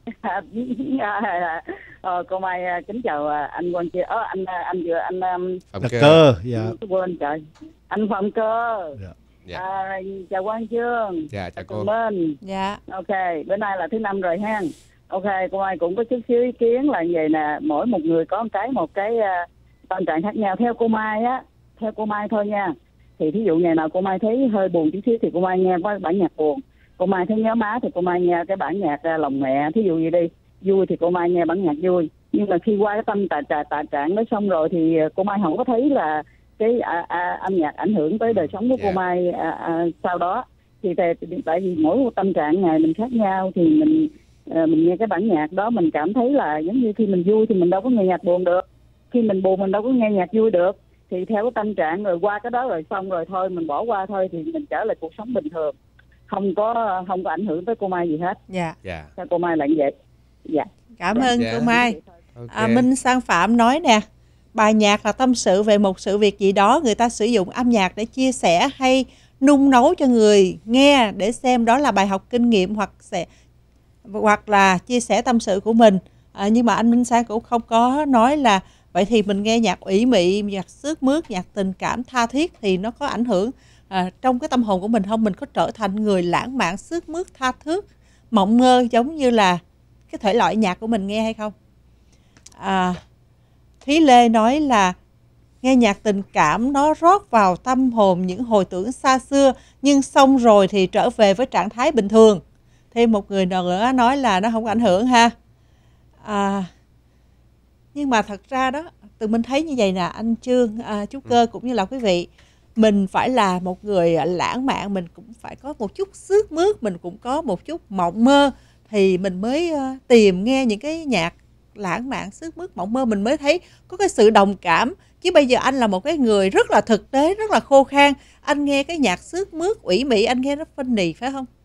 ờ, cô Mai à, kính chào à, anh Quang Chi. Ờ, anh à, anh vừa anh um, Phạm Đặc Cơ. cơ, dạ. quên trời. Anh Phạm Cơ. Dạ. Dạ. À, chào Quang Chương. Dạ chào cô. Tường Minh. Dạ. Ok, bữa nay là thứ năm rồi ha. Ok, cô Mai cũng có chút xíu ý kiến là vậy nè, mỗi một người có một cái một cái uh, tâm trạng khác nhau. Theo cô Mai á, theo cô Mai thôi nha. Thì thí dụ ngày nào cô Mai thấy hơi buồn chút xíu thì cô Mai nghe qua bản nhạc buồn. Cô Mai thấy nhớ má thì cô Mai nghe cái bản nhạc uh, lòng mẹ, thí dụ gì đi. Vui thì cô Mai nghe bản nhạc vui. Nhưng mà khi qua cái tâm tạ tạ tạ trạng đó xong rồi thì uh, cô Mai không có thấy là cái à, à, âm nhạc ảnh hưởng tới đời sống của cô Yeah. Mai à, à, sau đó. Thì tại, tại vì mỗi một tâm trạng ngày mình khác nhau thì mình à, mình nghe cái bản nhạc đó mình cảm thấy là giống như khi mình vui thì mình đâu có nghe nhạc buồn được, khi mình buồn mình đâu có nghe nhạc vui được. Thì theo cái tâm trạng rồi qua cái đó rồi xong rồi thôi mình bỏ qua thôi thì mình trở lại cuộc sống bình thường, không có không có ảnh hưởng tới cô Mai gì hết. Dạ. Dạ. Theo cô Mai là như vậy. Dạ. Cảm ơn Dạ. cô Mai. Ok. À, Minh Sang Phạm nói nè, bài nhạc là tâm sự về một sự việc gì đó, người ta sử dụng âm nhạc để chia sẻ hay nung nấu cho người nghe để xem đó là bài học kinh nghiệm hoặc sẽ hoặc là chia sẻ tâm sự của mình. À, nhưng mà anh Minh Sang cũng không có nói là vậy thì mình nghe nhạc ủy mị, nhạc sướt mướt, nhạc tình cảm tha thiết thì nó có ảnh hưởng à, trong cái tâm hồn của mình không? Mình có trở thành người lãng mạn, sướt mướt, tha thước, mộng mơ giống như là cái thể loại nhạc của mình nghe hay không? À, Thúy Lê nói là nghe nhạc tình cảm nó rót vào tâm hồn những hồi tưởng xa xưa, nhưng xong rồi thì trở về với trạng thái bình thường. Thêm một người nữa nói là nó không có ảnh hưởng ha. À, nhưng mà thật ra đó, từ mình thấy như vậy nè, anh Trương, à, chú Cơ cũng như là quý vị, mình phải là một người lãng mạn, mình cũng phải có một chút sướt mướt, mình cũng có một chút mộng mơ thì mình mới uh, tìm nghe những cái nhạc lãng mạn, sướt mướt, mộng mơ, mình mới thấy có cái sự đồng cảm. Chứ bây giờ anh là một cái người rất là thực tế, rất là khô khan, anh nghe cái nhạc sướt mướt, ủy mị, anh nghe nó phân nì phải không?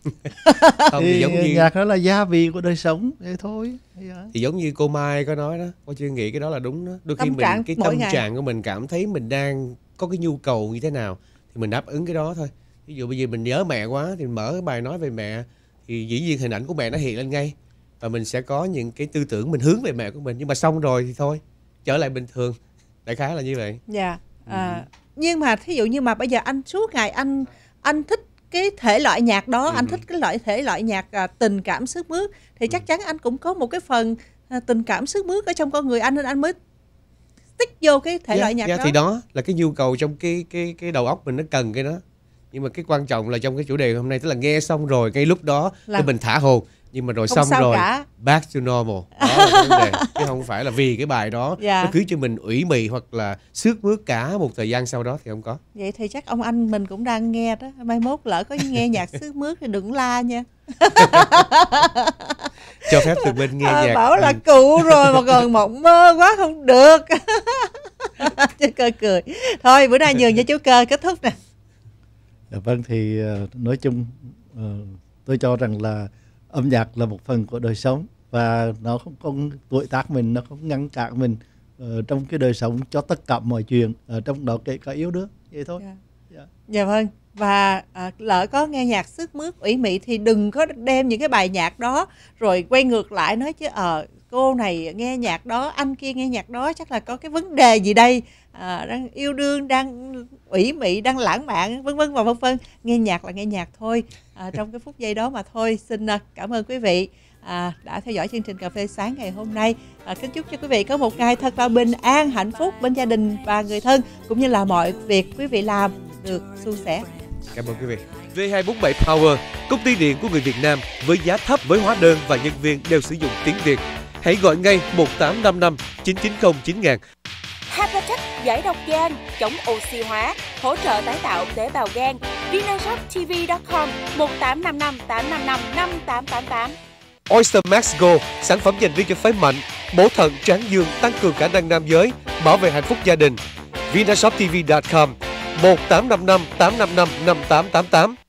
Không, thì Thì giống như nhạc đó là gia vị của đời sống thế thôi. thì giống như cô Mai có nói đó, cô chưa nghĩ cái đó là đúng đó. Đôi khi Tâm mình trạng cái mỗi tâm ngày. trạng của mình cảm thấy mình đang có cái nhu cầu như thế nào thì mình đáp ứng cái đó thôi. Ví dụ bây giờ mình nhớ mẹ quá thì mình mở cái bài nói về mẹ thì dĩ nhiên hình ảnh của mẹ nó hiện lên ngay và mình sẽ có những cái tư tưởng mình hướng về mẹ của mình, nhưng mà xong rồi thì thôi, trở lại bình thường. Đại khái là như vậy. Dạ. À, nhưng mà thí dụ như mà bây giờ anh suốt ngày anh anh thích cái thể loại nhạc đó, Ừ. anh thích cái loại thể loại nhạc à, tình cảm sướt mướt thì chắc chắn anh cũng có một cái phần à, tình cảm sướt mướt ở trong con người anh nên anh mới tích vô cái thể Dạ, loại nhạc dạ, đó. thì đó là cái nhu cầu trong cái cái cái đầu óc mình nó cần cái đó. Nhưng mà cái quan trọng là trong cái chủ đề hôm nay, tức là nghe xong rồi ngay lúc đó Là- thì mình thả hồn, nhưng mà rồi Không xong sao rồi cả. back to normal. Đó là cái vấn đề, chứ không phải là vì cái bài đó Dạ. nó khiến cho mình ủy mị hoặc là xước mướt cả một thời gian sau đó thì không có. Vậy thì chắc ông anh mình cũng đang nghe đó. Mai mốt lỡ có nghe nhạc xước mướt thì đừng la nha. Cho phép Tường Minh nghe À, nhạc. bảo là Ừ. cụ rồi mà còn mộng mơ quá không được. Chú Cơ cười. Thôi bữa nay nhường cho chú Cơ kết thúc nè. Dạ vâng, thì ờ, nói chung ờ, tôi cho rằng là âm nhạc là một phần của đời sống, và nó không có tuổi tác mình, nó không ngăn cản mình ờ, trong cái đời sống cho tất cả mọi chuyện, ở trong đó kể cả yếu đuối vậy thôi. Dạ. Dạ vâng. Và à, lỡ có nghe nhạc sức mướt ủy mị thì đừng có đem những cái bài nhạc đó rồi quay ngược lại nói chứ ờ cô này nghe nhạc đó, anh kia nghe nhạc đó, chắc là có cái vấn đề gì đây, à, đang yêu đương, đang ủy mị, đang lãng mạn, vân vân và vân vân. Nghe nhạc là nghe nhạc thôi, à, trong cái phút giây đó mà thôi. Xin à, cảm ơn quý vị à, đã theo dõi chương trình Cà phê Sáng ngày hôm nay. À, kính chúc cho quý vị có một ngày thật là bình an, hạnh phúc bên gia đình và người thân, cũng như là mọi việc quý vị làm được suôn sẻ. Cảm ơn quý vị. V hai bốn bảy Power, công ty điện của người Việt Nam với giá thấp, với hóa đơn và nhân viên đều sử dụng tiếng Việt. Hãy gọi ngay một tám năm năm chín chín không chín nghìn. Happatech giải độc gan, chống oxy hóa, hỗ trợ tái tạo tế bào gan. Vinashop T V chấm com một tám năm năm tám năm năm năm tám tám tám. Oyster Max Go, sản phẩm dành riêng cho phái mạnh, bổ thận, tráng dương, tăng cường khả năng nam giới, bảo vệ hạnh phúc gia đình. Vinashop T V chấm com một tám năm năm tám năm năm năm tám tám tám.